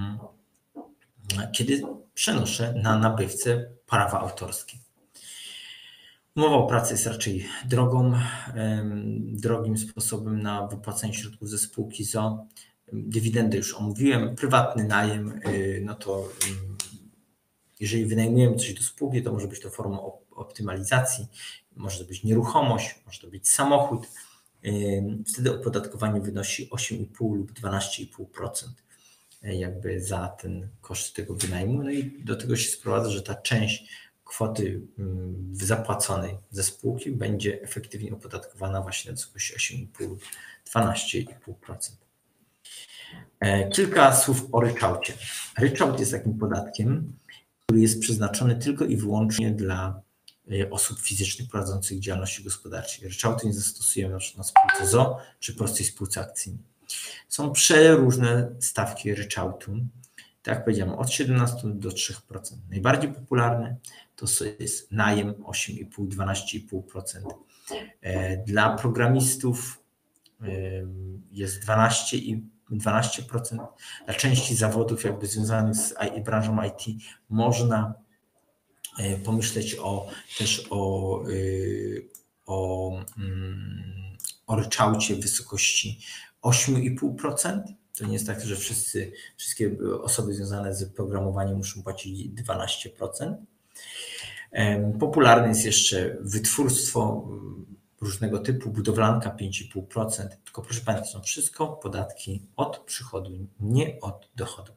[SPEAKER 1] kiedy przenoszę na nabywcę prawa autorskie. Umowa o pracę jest raczej drogą, drogim sposobem na wypłacanie środków ze spółki z o o. Dywidendy już omówiłem. Prywatny najem, no to jeżeli wynajmujemy coś do spółki, to może być to formą optymalizacji, może to być nieruchomość, może to być samochód. Wtedy opodatkowanie wynosi osiem i pół lub dwanaście i pół procent jakby za ten koszt tego wynajmu. No i do tego się sprowadza, że ta część kwoty zapłaconej ze spółki będzie efektywnie opodatkowana właśnie na wysokości osiem i pół lub dwanaście i pół procent. Kilka słów o ryczałcie. Ryczałt jest takim podatkiem, który jest przeznaczony tylko i wyłącznie dla osób fizycznych prowadzących działalności gospodarczej. Ryczałtu nie zastosujemy na przykład na spółce z o o czy prostej spółce akcyjnej. Są przeróżne stawki ryczałtu, tak jak powiedziałem, od siedemnaście do trzech procent. Najbardziej popularne to jest najem osiem i pół do dwunastu i pół procent. Dla programistów jest dwanaście i dwanaście procent. Dla części zawodów jakby związanych z branżą I T można pomyśleć o, też o, o, o ryczałcie w wysokości osiem i pół procent. To nie jest tak, że wszyscy, wszystkie osoby związane z programowaniem muszą płacić dwanaście procent. Popularne jest jeszcze wytwórstwo różnego typu, budowlanka pięć i pół procent. Tylko proszę Państwa, to są wszystko podatki od przychodu, nie od dochodu.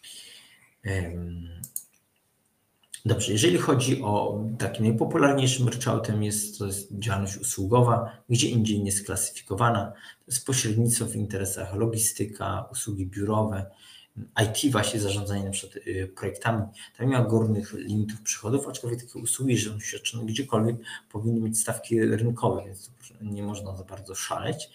[SPEAKER 1] Dobrze, jeżeli chodzi o takim najpopularniejszym ryczałtem, jest to jest działalność usługowa, gdzie indziej nie sklasyfikowana. To jest pośrednictwo w interesach, logistyka, usługi biurowe, I T właśnie zarządzanie na przykład projektami. Tam nie ma górnych limitów przychodów, aczkolwiek takie usługi, jeżeli są świadczone gdziekolwiek, powinny mieć stawki rynkowe, więc nie można za bardzo szaleć.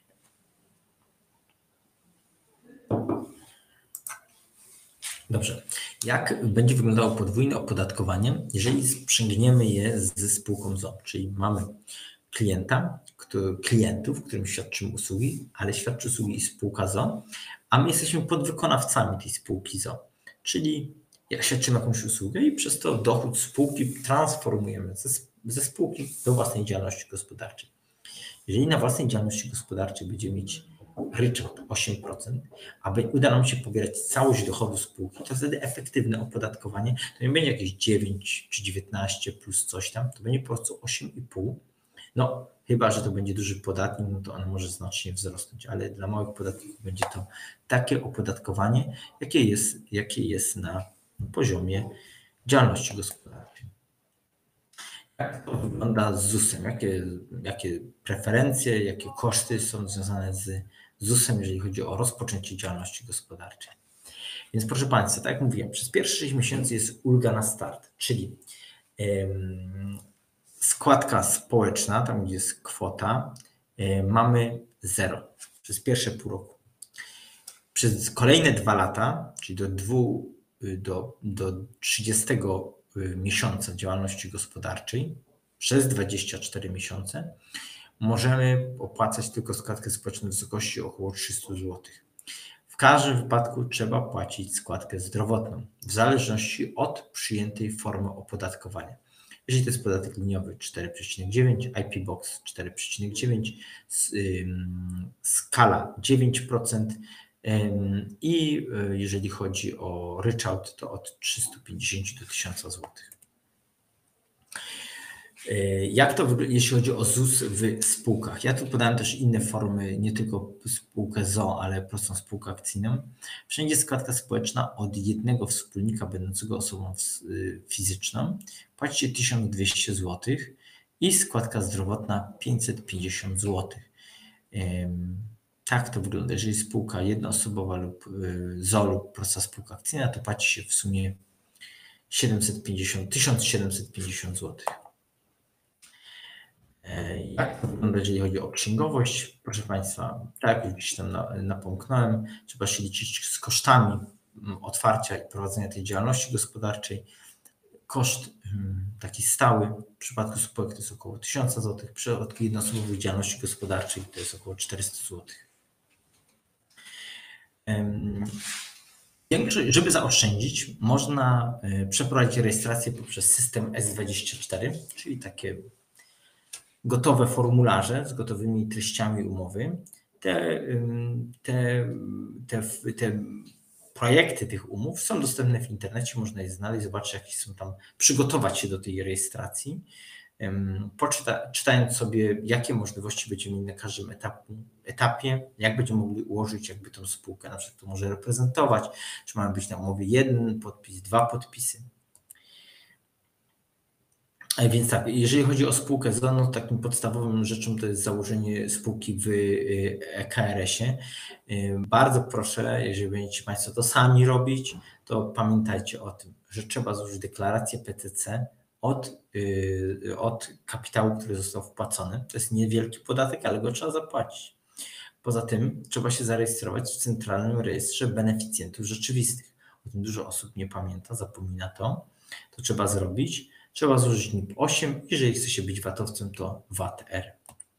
[SPEAKER 1] Dobrze, jak będzie wyglądało podwójne opodatkowanie, jeżeli sprzęgniemy je ze spółką z o o, czyli mamy klienta, który, klientów, którym świadczymy usługi, ale świadczy usługi i spółka z o o, a my jesteśmy podwykonawcami tej spółki z o o, czyli jak świadczymy jakąś usługę i przez to dochód spółki transformujemy ze, ze spółki do własnej działalności gospodarczej. Jeżeli na własnej działalności gospodarczej będziemy mieć ryczałt osiem procent, aby uda nam się pobierać całość dochodu spółki, to wtedy efektywne opodatkowanie to nie będzie jakieś dziewięć czy dziewiętnaście plus coś tam, to będzie po prostu osiem i pół. No chyba, że to będzie duży podatnik, no to on może znacznie wzrosnąć, ale dla małych podatników będzie to takie opodatkowanie, jakie jest, jakie jest na poziomie działalności gospodarczej. Jak to wygląda z zusem? Jakie, jakie preferencje, jakie koszty są związane z zusem, jeżeli chodzi o rozpoczęcie działalności gospodarczej? Więc proszę Państwa, tak jak mówiłem, przez pierwsze sześć miesięcy jest ulga na start, czyli ym, składka społeczna, tam gdzie jest kwota, yy, mamy zero przez pierwsze pół roku. Przez kolejne dwa lata, czyli do, dwu, do, do trzydziestego miesiąca działalności gospodarczej, przez dwadzieścia cztery miesiące, możemy opłacać tylko składkę społeczną w wysokości około trzysta złotych. W każdym wypadku trzeba płacić składkę zdrowotną, w zależności od przyjętej formy opodatkowania. Jeżeli to jest podatek liniowy cztery przecinek dziewięć, I P Box cztery przecinek dziewięć, skala dziewięć procent i jeżeli chodzi o ryczałt, to od trzystu pięćdziesięciu do tysiąca złotych. Jak to wygląda, jeśli chodzi o Z U S w spółkach? Ja tu podałem też inne formy, nie tylko spółkę z o o, ale prostą spółkę akcyjną. Wszędzie składka społeczna od jednego wspólnika będącego osobą fizyczną płacicie tysiąc dwieście złotych i składka zdrowotna pięćset pięćdziesiąt złotych. Tak to wygląda. Jeżeli spółka jednoosobowa lub z o o lub prosta spółka akcyjna, to płaci się w sumie siedemset pięćdziesiąt, tysiąc siedemset pięćdziesiąt złotych. Jak to wygląda, jeżeli chodzi o księgowość? Proszę Państwa, tak jak już gdzieś tam napomknąłem, trzeba się liczyć z kosztami otwarcia i prowadzenia tej działalności gospodarczej. Koszt taki stały w przypadku spółek to jest około tysiąc złotych, w przypadku jednoosobowej działalności gospodarczej to jest około czterysta złotych. Żeby zaoszczędzić, można przeprowadzić rejestrację poprzez system S dwadzieścia cztery, czyli takie gotowe formularze z gotowymi treściami umowy. Te, te, te, te projekty tych umów są dostępne w internecie, można je znaleźć, zobaczyć, jakie są tam, przygotować się do tej rejestracji, poczyta, czytając sobie, jakie możliwości będziemy mieli na każdym etapie, etapie, jak będziemy mogli ułożyć jakby tą spółkę, na przykład to może reprezentować, czy ma być na umowie jeden podpis, dwa podpisy. Więc tak, jeżeli chodzi o spółkę z o o, no, takim podstawowym rzeczą to jest założenie spółki w E K R S-ie. Bardzo proszę, jeżeli będziecie Państwo to sami robić, to pamiętajcie o tym, że trzeba złożyć deklarację P T C od, od kapitału, który został wpłacony. To jest niewielki podatek, ale go trzeba zapłacić. Poza tym trzeba się zarejestrować w Centralnym Rejestrze Beneficjentów Rzeczywistych. O tym dużo osób nie pamięta, zapomina to. To trzeba zrobić. Trzeba złożyć N I P osiem, jeżeli chce się być vatowcem, to V A T R.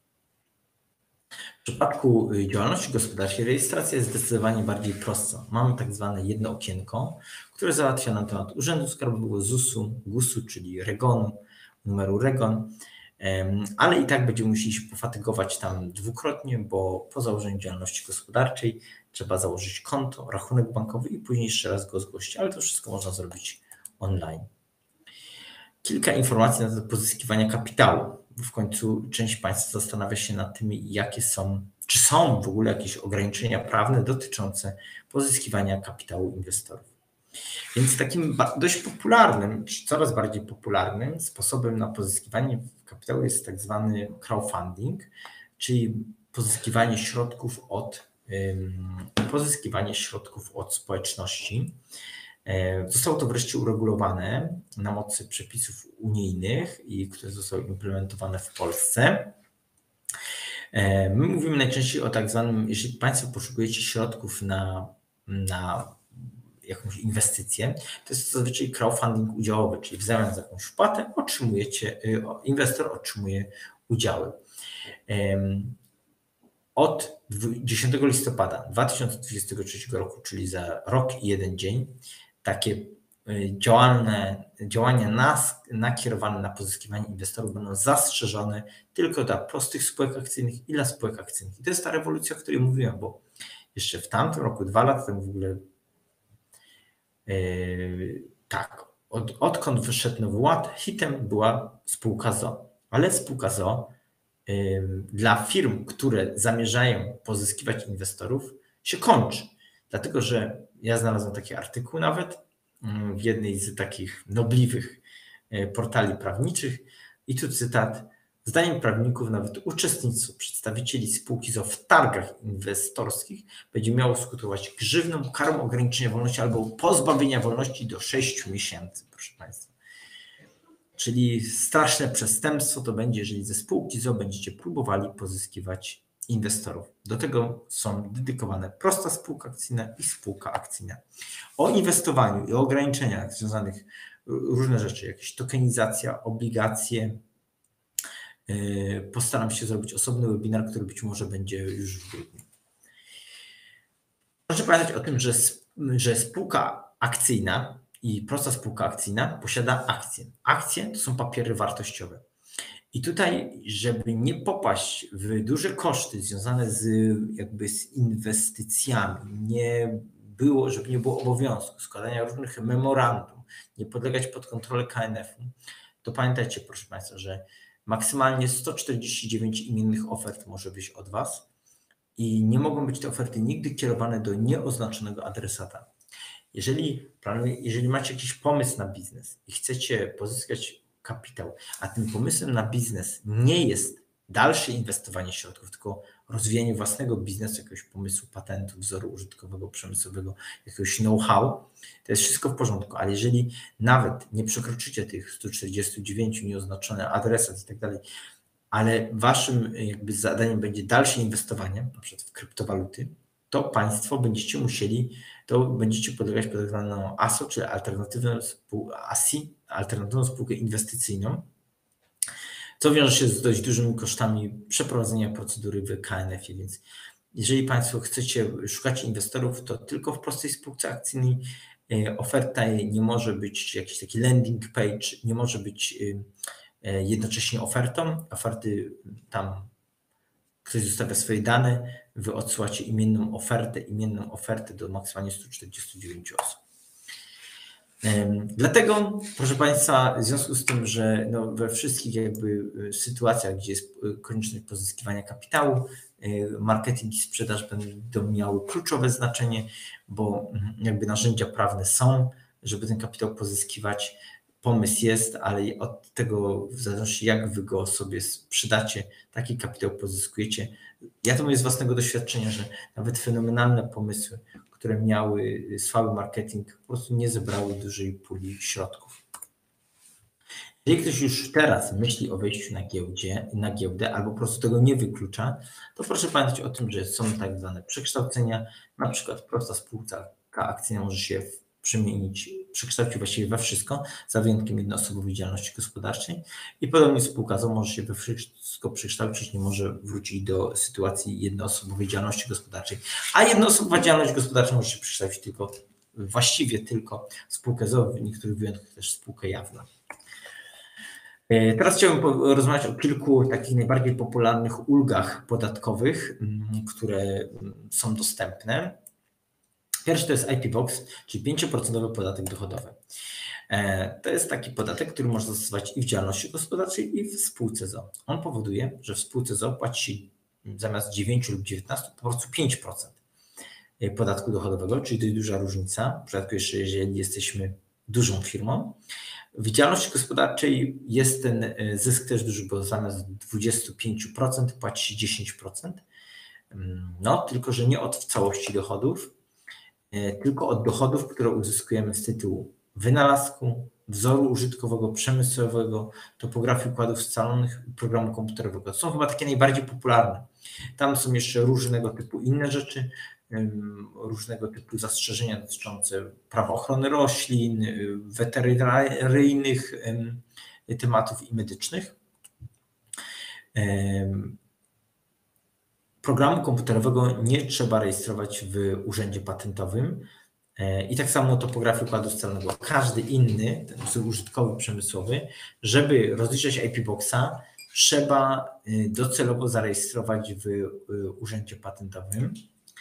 [SPEAKER 1] W przypadku działalności gospodarczej rejestracja jest zdecydowanie bardziej prosta. Mamy tak zwane jedno okienko, które załatwia nam temat Urzędu Skarbowego, Z U S-u, G U S-u, czyli REGON-u, numeru REGON, ale i tak będziemy musieli się pofatygować tam dwukrotnie, bo po założeniu działalności gospodarczej trzeba założyć konto, rachunek bankowy i później jeszcze raz go zgłosić, ale to wszystko można zrobić online. Kilka informacji na temat pozyskiwania kapitału. W końcu część Państwa zastanawia się nad tym, jakie są, czy są w ogóle jakieś ograniczenia prawne dotyczące pozyskiwania kapitału inwestorów. Więc takim dość popularnym, czy coraz bardziej popularnym sposobem na pozyskiwanie kapitału jest tak zwany crowdfunding, czyli pozyskiwanie środków od, pozyskiwanie środków od społeczności. Zostało to wreszcie uregulowane na mocy przepisów unijnych i które zostały implementowane w Polsce. My mówimy najczęściej o tak zwanym, jeżeli Państwo poszukujecie środków na, na jakąś inwestycję, to jest zazwyczaj crowdfunding udziałowy, czyli w zamian za jakąś wpłatę otrzymujecie, inwestor otrzymuje udziały. Od dziesiątego listopada dwa tysiące dwudziestego trzeciego roku, czyli za rok i jeden dzień, takie działalne, działania nas, nakierowane na pozyskiwanie inwestorów będą zastrzeżone tylko dla prostych spółek akcyjnych i dla spółek akcyjnych. I to jest ta rewolucja, o której mówiłem, bo jeszcze w tamtym roku, dwa lata temu w ogóle yy, tak, od, odkąd wyszedł Nowy Ład, hitem była spółka z o o. Ale spółka z o o yy, dla firm, które zamierzają pozyskiwać inwestorów, się kończy. Dlatego, że ja znalazłem taki artykuł nawet w jednej z takich nobliwych portali prawniczych i tu cytat. Zdaniem prawników nawet uczestnictwo przedstawicieli spółki z o o w targach inwestorskich będzie miało skutkować grzywną, karą ograniczenia wolności albo pozbawienia wolności do sześciu miesięcy, proszę Państwa. Czyli straszne przestępstwo to będzie, jeżeli ze spółki z o o będziecie próbowali pozyskiwać inwestorów. Do tego są dedykowane prosta spółka akcyjna i spółka akcyjna. O inwestowaniu i o ograniczeniach związanych różne rzeczy, jakieś tokenizacja, obligacje. Postaram się zrobić osobny webinar, który być może będzie już w grudniu. Proszę pamiętać o tym, że, że spółka akcyjna i prosta spółka akcyjna posiada akcje. Akcje to są papiery wartościowe. I tutaj, żeby nie popaść w duże koszty związane z, jakby z inwestycjami, nie było, żeby nie było obowiązku składania różnych memorandum, nie podlegać pod kontrolę K N F-u, to pamiętajcie, proszę Państwa, że maksymalnie sto czterdzieści dziewięć imiennych ofert może być od Was i nie mogą być te oferty nigdy kierowane do nieoznaczonego adresata. Jeżeli, jeżeli macie jakiś pomysł na biznes i chcecie pozyskać kapitał, a tym pomysłem na biznes nie jest dalsze inwestowanie środków, tylko rozwijanie własnego biznesu, jakiegoś pomysłu, patentu, wzoru użytkowego, przemysłowego, jakiegoś know-how, to jest wszystko w porządku, ale jeżeli nawet nie przekroczycie tych stu czterdziestu dziewięciu, nieoznaczony adresat i tak dalej, ale waszym jakby zadaniem będzie dalsze inwestowanie, na przykład w kryptowaluty, to Państwo będziecie musieli, to będziecie podlegać pod tak zwaną A S O, czyli alternatywną spółkę, A S I, alternatywną spółkę inwestycyjną, co wiąże się z dość dużymi kosztami przeprowadzenia procedury w K N F ie, więc jeżeli Państwo chcecie, szukacie inwestorów, to tylko w prostej spółce akcyjnej. Oferta nie może być jakiś taki landing page, nie może być jednocześnie ofertą. Oferty tam ktoś zostawia swoje dane, wy odsyłacie imienną ofertę, imienną ofertę do maksymalnie stu czterdziestu dziewięciu osób. Dlatego, proszę Państwa, w związku z tym, że no we wszystkich jakby sytuacjach, gdzie jest konieczność pozyskiwania kapitału, marketing i sprzedaż będą miały kluczowe znaczenie, bo jakby narzędzia prawne są, żeby ten kapitał pozyskiwać. Pomysł jest, ale od tego, w zależności jak wy go sobie sprzedacie, taki kapitał pozyskujecie. Ja to mówię z własnego doświadczenia, że nawet fenomenalne pomysły, które miały słaby marketing, po prostu nie zebrały dużej puli środków. Jeżeli ktoś już teraz myśli o wejściu na giełdzie, na giełdę albo po prostu tego nie wyklucza, to proszę pamiętać o tym, że są tak zwane przekształcenia, na przykład prosta spółka akcyjna może się przemienić, przekształcić właściwie we wszystko, za wyjątkiem jednoosobowej działalności gospodarczej i podobnie spółka z o o może się we wszystko przekształcić, nie może wrócić do sytuacji jednoosobowej działalności gospodarczej, a jednoosobowa działalność gospodarcza może się przekształcić tylko, właściwie tylko w spółkę z o o, w niektórych wyjątkach też spółkę jawną. Teraz chciałbym porozmawiać o kilku takich najbardziej popularnych ulgach podatkowych, które są dostępne. Pierwszy to jest I P Box, czyli pięć procent podatek dochodowy. To jest taki podatek, który można zastosować i w działalności gospodarczej, i w spółce z o o. On powoduje, że w spółce z o o płaci zamiast dziewięć lub dziewiętnaście po prostu pięć procent podatku dochodowego, czyli dość duża różnica, w przypadku jeszcze jeżeli jesteśmy dużą firmą. W działalności gospodarczej jest ten zysk też duży, bo zamiast dwadzieścia pięć procent płaci dziesięć procent. No, tylko że nie od całości dochodów, tylko od dochodów, które uzyskujemy z tytułu wynalazku, wzoru użytkowego, przemysłowego, topografii układów scalonych i programu komputerowego. To są chyba takie najbardziej popularne. Tam są jeszcze różnego typu inne rzeczy, różnego typu zastrzeżenia dotyczące prawa ochrony roślin, weterynaryjnych tematów i medycznych. Programu komputerowego nie trzeba rejestrować w urzędzie patentowym i tak samo topografię układu scalnego. Każdy inny, ten wzór użytkowy, przemysłowy, żeby rozliczać I P Boxa, trzeba docelowo zarejestrować w urzędzie patentowym.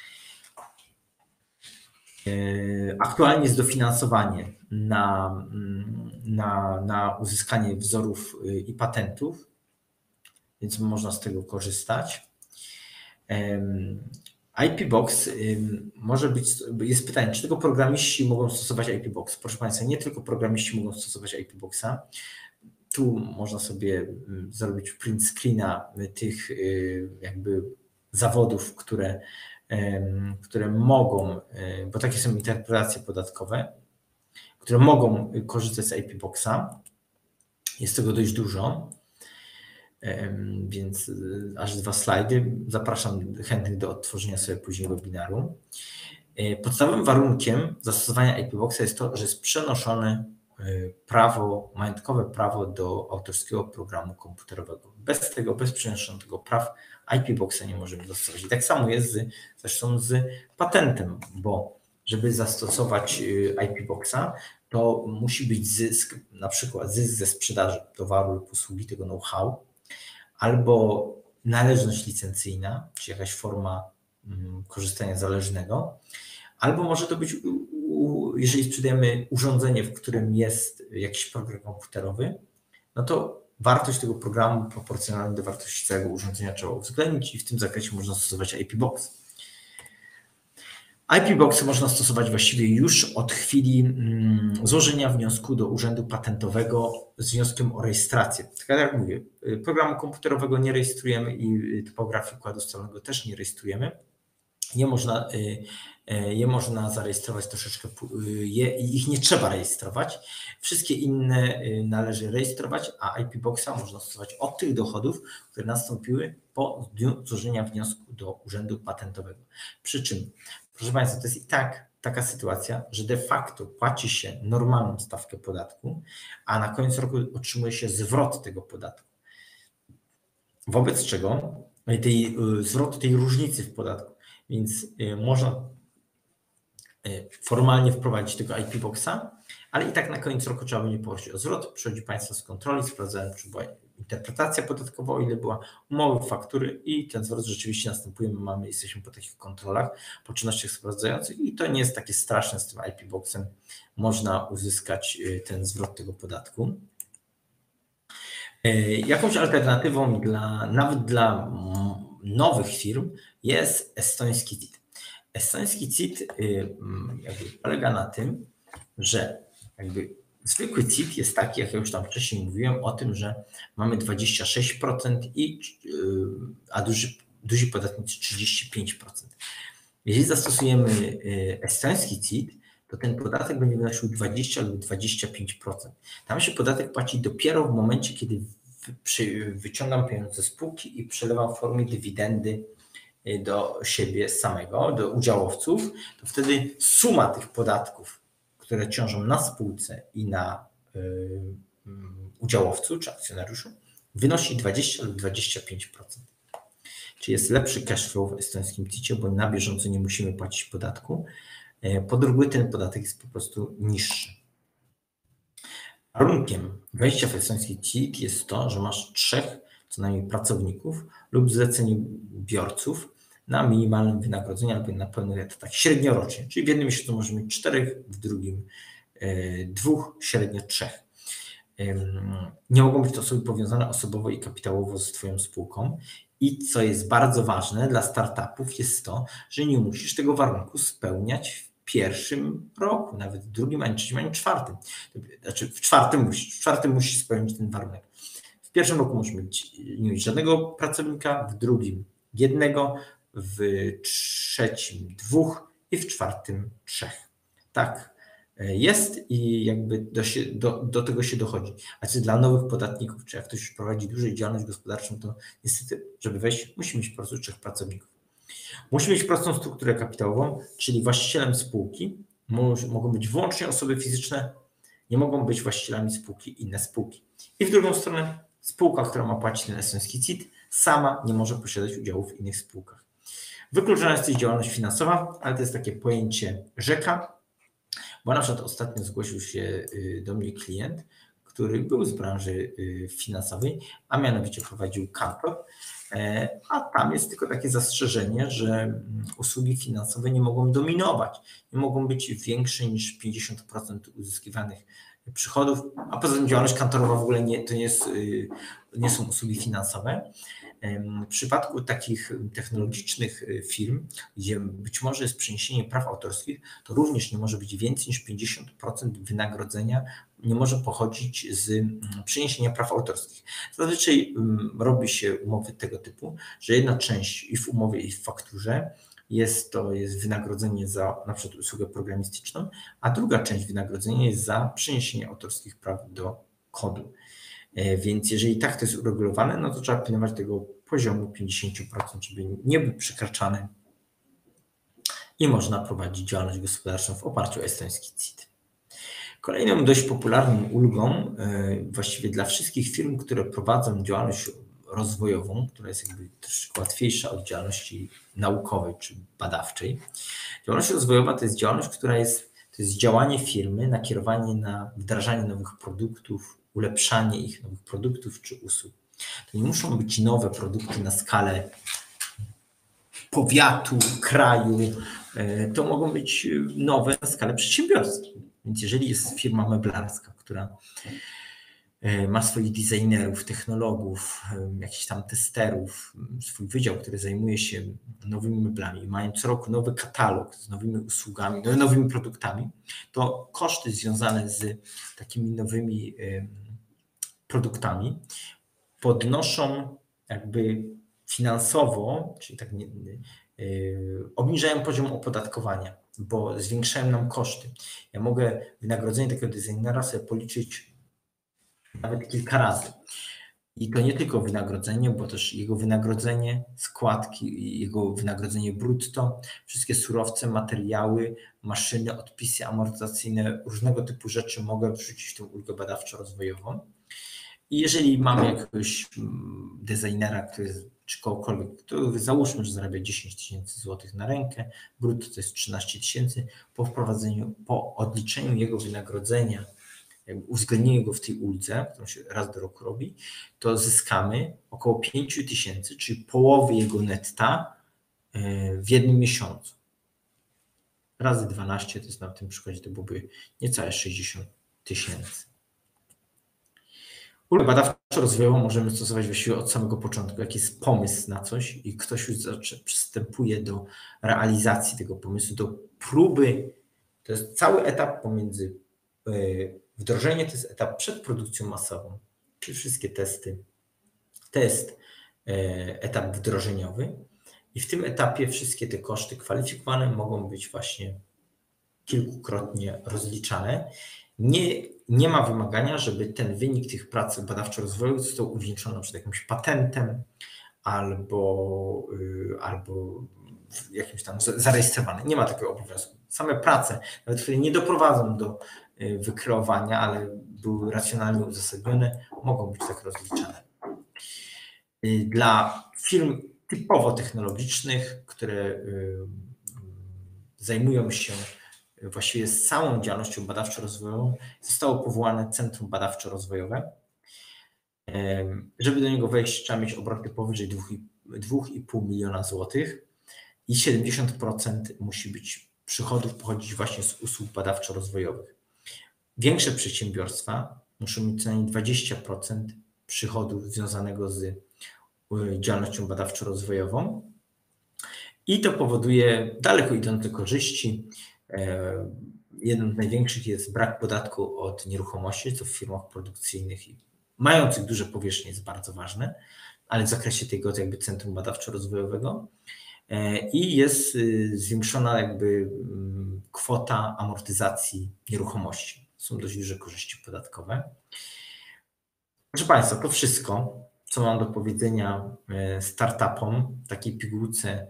[SPEAKER 1] Aktualnie jest dofinansowanie na, na, na uzyskanie wzorów i patentów, więc można z tego korzystać. I P Box może być, jest pytanie, czy tylko programiści mogą stosować I P Box? Proszę Państwa, nie tylko programiści mogą stosować I P Boxa. Tu można sobie zrobić print screena tych jakby zawodów, które, które mogą, bo takie są interpretacje podatkowe, które mogą korzystać z I P Boxa. Jest tego dość dużo. Więc aż dwa slajdy. Zapraszam chętnych do odtworzenia sobie później webinaru. Podstawowym warunkiem zastosowania I P Boxa jest to, że jest przenoszone prawo, majątkowe prawo do autorskiego programu komputerowego. Bez tego, bez przenoszonego praw I P Boxa nie możemy zastosować. I tak samo jest z, zresztą z patentem, bo żeby zastosować I P Boxa, to musi być zysk, na przykład zysk ze sprzedaży towaru lub usługi, tego know-how, albo należność licencyjna, czy jakaś forma korzystania zależnego, albo może to być, jeżeli sprzedajemy urządzenie, w którym jest jakiś program komputerowy, no to wartość tego programu proporcjonalna do wartości całego urządzenia trzeba uwzględnić i w tym zakresie można stosować I P Box. I P Box można stosować właściwie już od chwili mm, złożenia wniosku do Urzędu Patentowego z wnioskiem o rejestrację. Tak jak mówię, programu komputerowego nie rejestrujemy i typografii układu scalnego też nie rejestrujemy. Je można, je można zarejestrować troszeczkę, je, ich nie trzeba rejestrować. Wszystkie inne należy rejestrować, a I P Boxa można stosować od tych dochodów, które nastąpiły po dniu złożenia wniosku do Urzędu Patentowego. Przy czym, proszę Państwa, to jest i tak taka sytuacja, że de facto płaci się normalną stawkę podatku, a na koniec roku otrzymuje się zwrot tego podatku. Wobec czego tej, zwrot tej różnicy w podatku. Więc można formalnie wprowadzić tego I P Boxa, ale i tak na koniec roku trzeba będzie prosić o zwrot. Przychodzi Państwo z kontroli, sprawdzają, czy była interpretacja podatkowa, o ile była umowy, faktury i ten zwrot rzeczywiście następuje. My mamy, jesteśmy po takich kontrolach, po czynnościach sprawdzających i to nie jest takie straszne z tym I P Boxem. Można uzyskać ten zwrot tego podatku. Jakąś alternatywą dla, nawet dla nowych firm jest estoński C I T. Estoński C I T jakby polega na tym, że jakby zwykły C I T jest taki, jak ja już tam wcześniej mówiłem, o tym, że mamy dwadzieścia sześć procent, i, a duży, duzi podatnicy trzydzieści pięć procent. Jeżeli zastosujemy estoński C I T, to ten podatek będzie wynosił dwadzieścia lub dwadzieścia pięć procent. Tam się podatek płaci dopiero w momencie, kiedy wyciągam pieniądze ze spółki i przelewam w formie dywidendy do siebie samego, do udziałowców, to wtedy suma tych podatków, które ciążą na spółce i na y, udziałowcu czy akcjonariuszu, wynosi dwadzieścia lub dwadzieścia pięć procent. Czyli jest lepszy cash flow w estońskim C I T-cie, bo na bieżąco nie musimy płacić podatku. Po drugie, ten podatek jest po prostu niższy. Warunkiem wejścia w estoński C I T jest to, że masz trzech co najmniej pracowników lub zleceniobiorców na minimalnym wynagrodzeniu albo na pełnych etatach średniorocznie. Czyli w jednym miesiącu może mieć czterech, w drugim dwóch, średnio trzech. Nie mogą być to osoby powiązane osobowo i kapitałowo z Twoją spółką. I co jest bardzo ważne dla startupów jest to, że nie musisz tego warunku spełniać w pierwszym roku, nawet w drugim, ani trzecim, ani czwartym. Znaczy w czwartym musisz, w czwartym musisz spełnić ten warunek. W pierwszym roku możesz mieć, nie mieć żadnego pracownika, w drugim jednego, w trzecim dwóch i w czwartym trzech. Tak jest i jakby do, się, do, do tego się dochodzi. A czy dla nowych podatników, czy jak ktoś już prowadzi dużą działalność gospodarczą, to niestety, żeby wejść, musi mieć po prostu trzech pracowników. Musi mieć prostą strukturę kapitałową, czyli właścicielem spółki mogą być wyłącznie osoby fizyczne, nie mogą być właścicielami spółki inne spółki. I w drugą stronę spółka, która ma płacić ten estoński C I T, sama nie może posiadać udziałów w innych spółkach. Wykluczona jest też działalność finansowa, ale to jest takie pojęcie rzeka, bo na przykład ostatnio zgłosił się do mnie klient, który był z branży finansowej, a mianowicie prowadził kantor, a tam jest tylko takie zastrzeżenie, że usługi finansowe nie mogą dominować, nie mogą być większe niż pięćdziesiąt procent uzyskiwanych przychodów, a poza tym działalność kantorowa w ogóle nie, to nie, jest, nie są usługi finansowe. W przypadku takich technologicznych firm, gdzie być może jest przeniesienie praw autorskich, to również nie może być więcej niż pięćdziesiąt procent wynagrodzenia, nie może pochodzić z przeniesienia praw autorskich. Zazwyczaj robi się umowy tego typu, że jedna część i w umowie, i w fakturze jest to jest wynagrodzenie za na przykład usługę programistyczną, a druga część wynagrodzenia jest za przeniesienie autorskich praw do kodu. Więc jeżeli tak to jest uregulowane, no to trzeba pilnować tego poziomu pięćdziesiąt procent, żeby nie był przekraczany i można prowadzić działalność gospodarczą w oparciu o estoński C I T. Kolejną dość popularną ulgą, właściwie dla wszystkich firm, które prowadzą działalność rozwojową, która jest jakby troszkę łatwiejsza od działalności naukowej czy badawczej. Działalność rozwojowa to jest działalność, która jest, to jest działanie firmy nakierowane na wdrażanie nowych produktów, ulepszanie ich nowych produktów czy usług. To nie muszą być nowe produkty na skalę powiatu, kraju, to mogą być nowe na skalę przedsiębiorstw. Więc jeżeli jest firma meblarska, która ma swoich designerów, technologów, jakichś tam testerów, swój wydział, który zajmuje się nowymi meblami, mają co roku nowy katalog z nowymi usługami, nowymi produktami, to koszty związane z takimi nowymi produktami podnoszą jakby finansowo, czyli tak nie, yy, obniżają poziom opodatkowania, bo zwiększają nam koszty. Ja mogę wynagrodzenie takiego designera sobie policzyć nawet kilka razy. I to nie tylko wynagrodzenie, bo też jego wynagrodzenie, składki, jego wynagrodzenie brutto, wszystkie surowce, materiały, maszyny, odpisy amortyzacyjne, różnego typu rzeczy mogę wrzucić w tę ulgę badawczo-rozwojową. I jeżeli mamy jakiegoś designera, który jest, czy kogokolwiek, to załóżmy, że zarabia dziesięć tysięcy złotych na rękę, brutto to jest trzynaście tysięcy, po wprowadzeniu, po odliczeniu jego wynagrodzenia, jakby uwzględnieniu go w tej uldze, którą się raz do roku robi, to zyskamy około pięć tysięcy, czyli połowy jego netta w jednym miesiącu. Razy dwanaście, to jest na tym przykładzie, to byłoby niecałe sześćdziesiąt tysięcy. Ulgę badawczo-rozwojową możemy stosować właściwie od samego początku. Jak jest pomysł na coś i ktoś już przystępuje do realizacji tego pomysłu, do próby, to jest cały etap pomiędzy wdrożenie, to jest etap przed produkcją masową, czyli wszystkie testy, test, etap wdrożeniowy i w tym etapie wszystkie te koszty kwalifikowane mogą być właśnie kilkukrotnie rozliczane. Nie, nie ma wymagania, żeby ten wynik tych prac badawczo-rozwojowych został uwieńczony przed jakimś patentem albo, albo jakimś tam zarejestrowany. Nie ma takiego obowiązku. Same prace, nawet które nie doprowadzą do wykreowania, ale były racjonalnie uzasadnione, mogą być tak rozliczane. Dla firm typowo technologicznych, które zajmują się właściwie z całą działalnością badawczo-rozwojową, zostało powołane Centrum Badawczo-Rozwojowe. Żeby do niego wejść, trzeba mieć obroty powyżej dwa i pół miliona złotych i siedemdziesiąt procent musi być przychodów pochodzić właśnie z usług badawczo-rozwojowych. Większe przedsiębiorstwa muszą mieć co najmniej dwadzieścia procent przychodów związanego z działalnością badawczo-rozwojową i to powoduje daleko idące korzyści. Jedną z największych jest brak podatku od nieruchomości, co w firmach produkcyjnych i mających duże powierzchnie jest bardzo ważne, ale w zakresie tego jakby centrum badawczo-rozwojowego i jest zwiększona jakby kwota amortyzacji nieruchomości. Są dość duże korzyści podatkowe. Proszę Państwa, to wszystko, co mam do powiedzenia startupom, takiej pigułce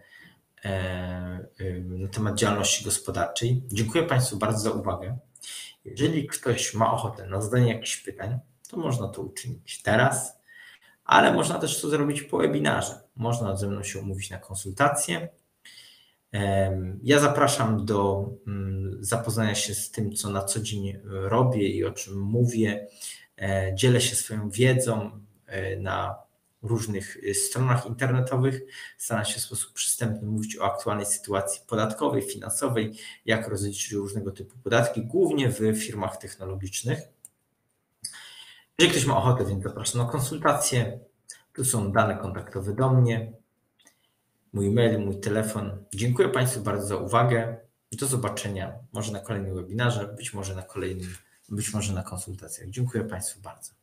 [SPEAKER 1] na temat działalności gospodarczej. Dziękuję Państwu bardzo za uwagę. Jeżeli ktoś ma ochotę na zadanie jakichś pytań, to można to uczynić teraz, ale można też to zrobić po webinarze. Można ze mną się umówić na konsultację. Ja zapraszam do zapoznania się z tym, co na co dzień robię i o czym mówię. Dzielę się swoją wiedzą na różnych stronach internetowych. Staram się w sposób przystępny mówić o aktualnej sytuacji podatkowej, finansowej, jak rozliczyć różnego typu podatki, głównie w firmach technologicznych. Jeżeli ktoś ma ochotę, więc zapraszam na konsultację. Tu są dane kontaktowe do mnie, mój mail, mój telefon. Dziękuję Państwu bardzo za uwagę. Do zobaczenia może na kolejnym webinarze, być może na kolejnym, być może na konsultacjach. Dziękuję Państwu bardzo.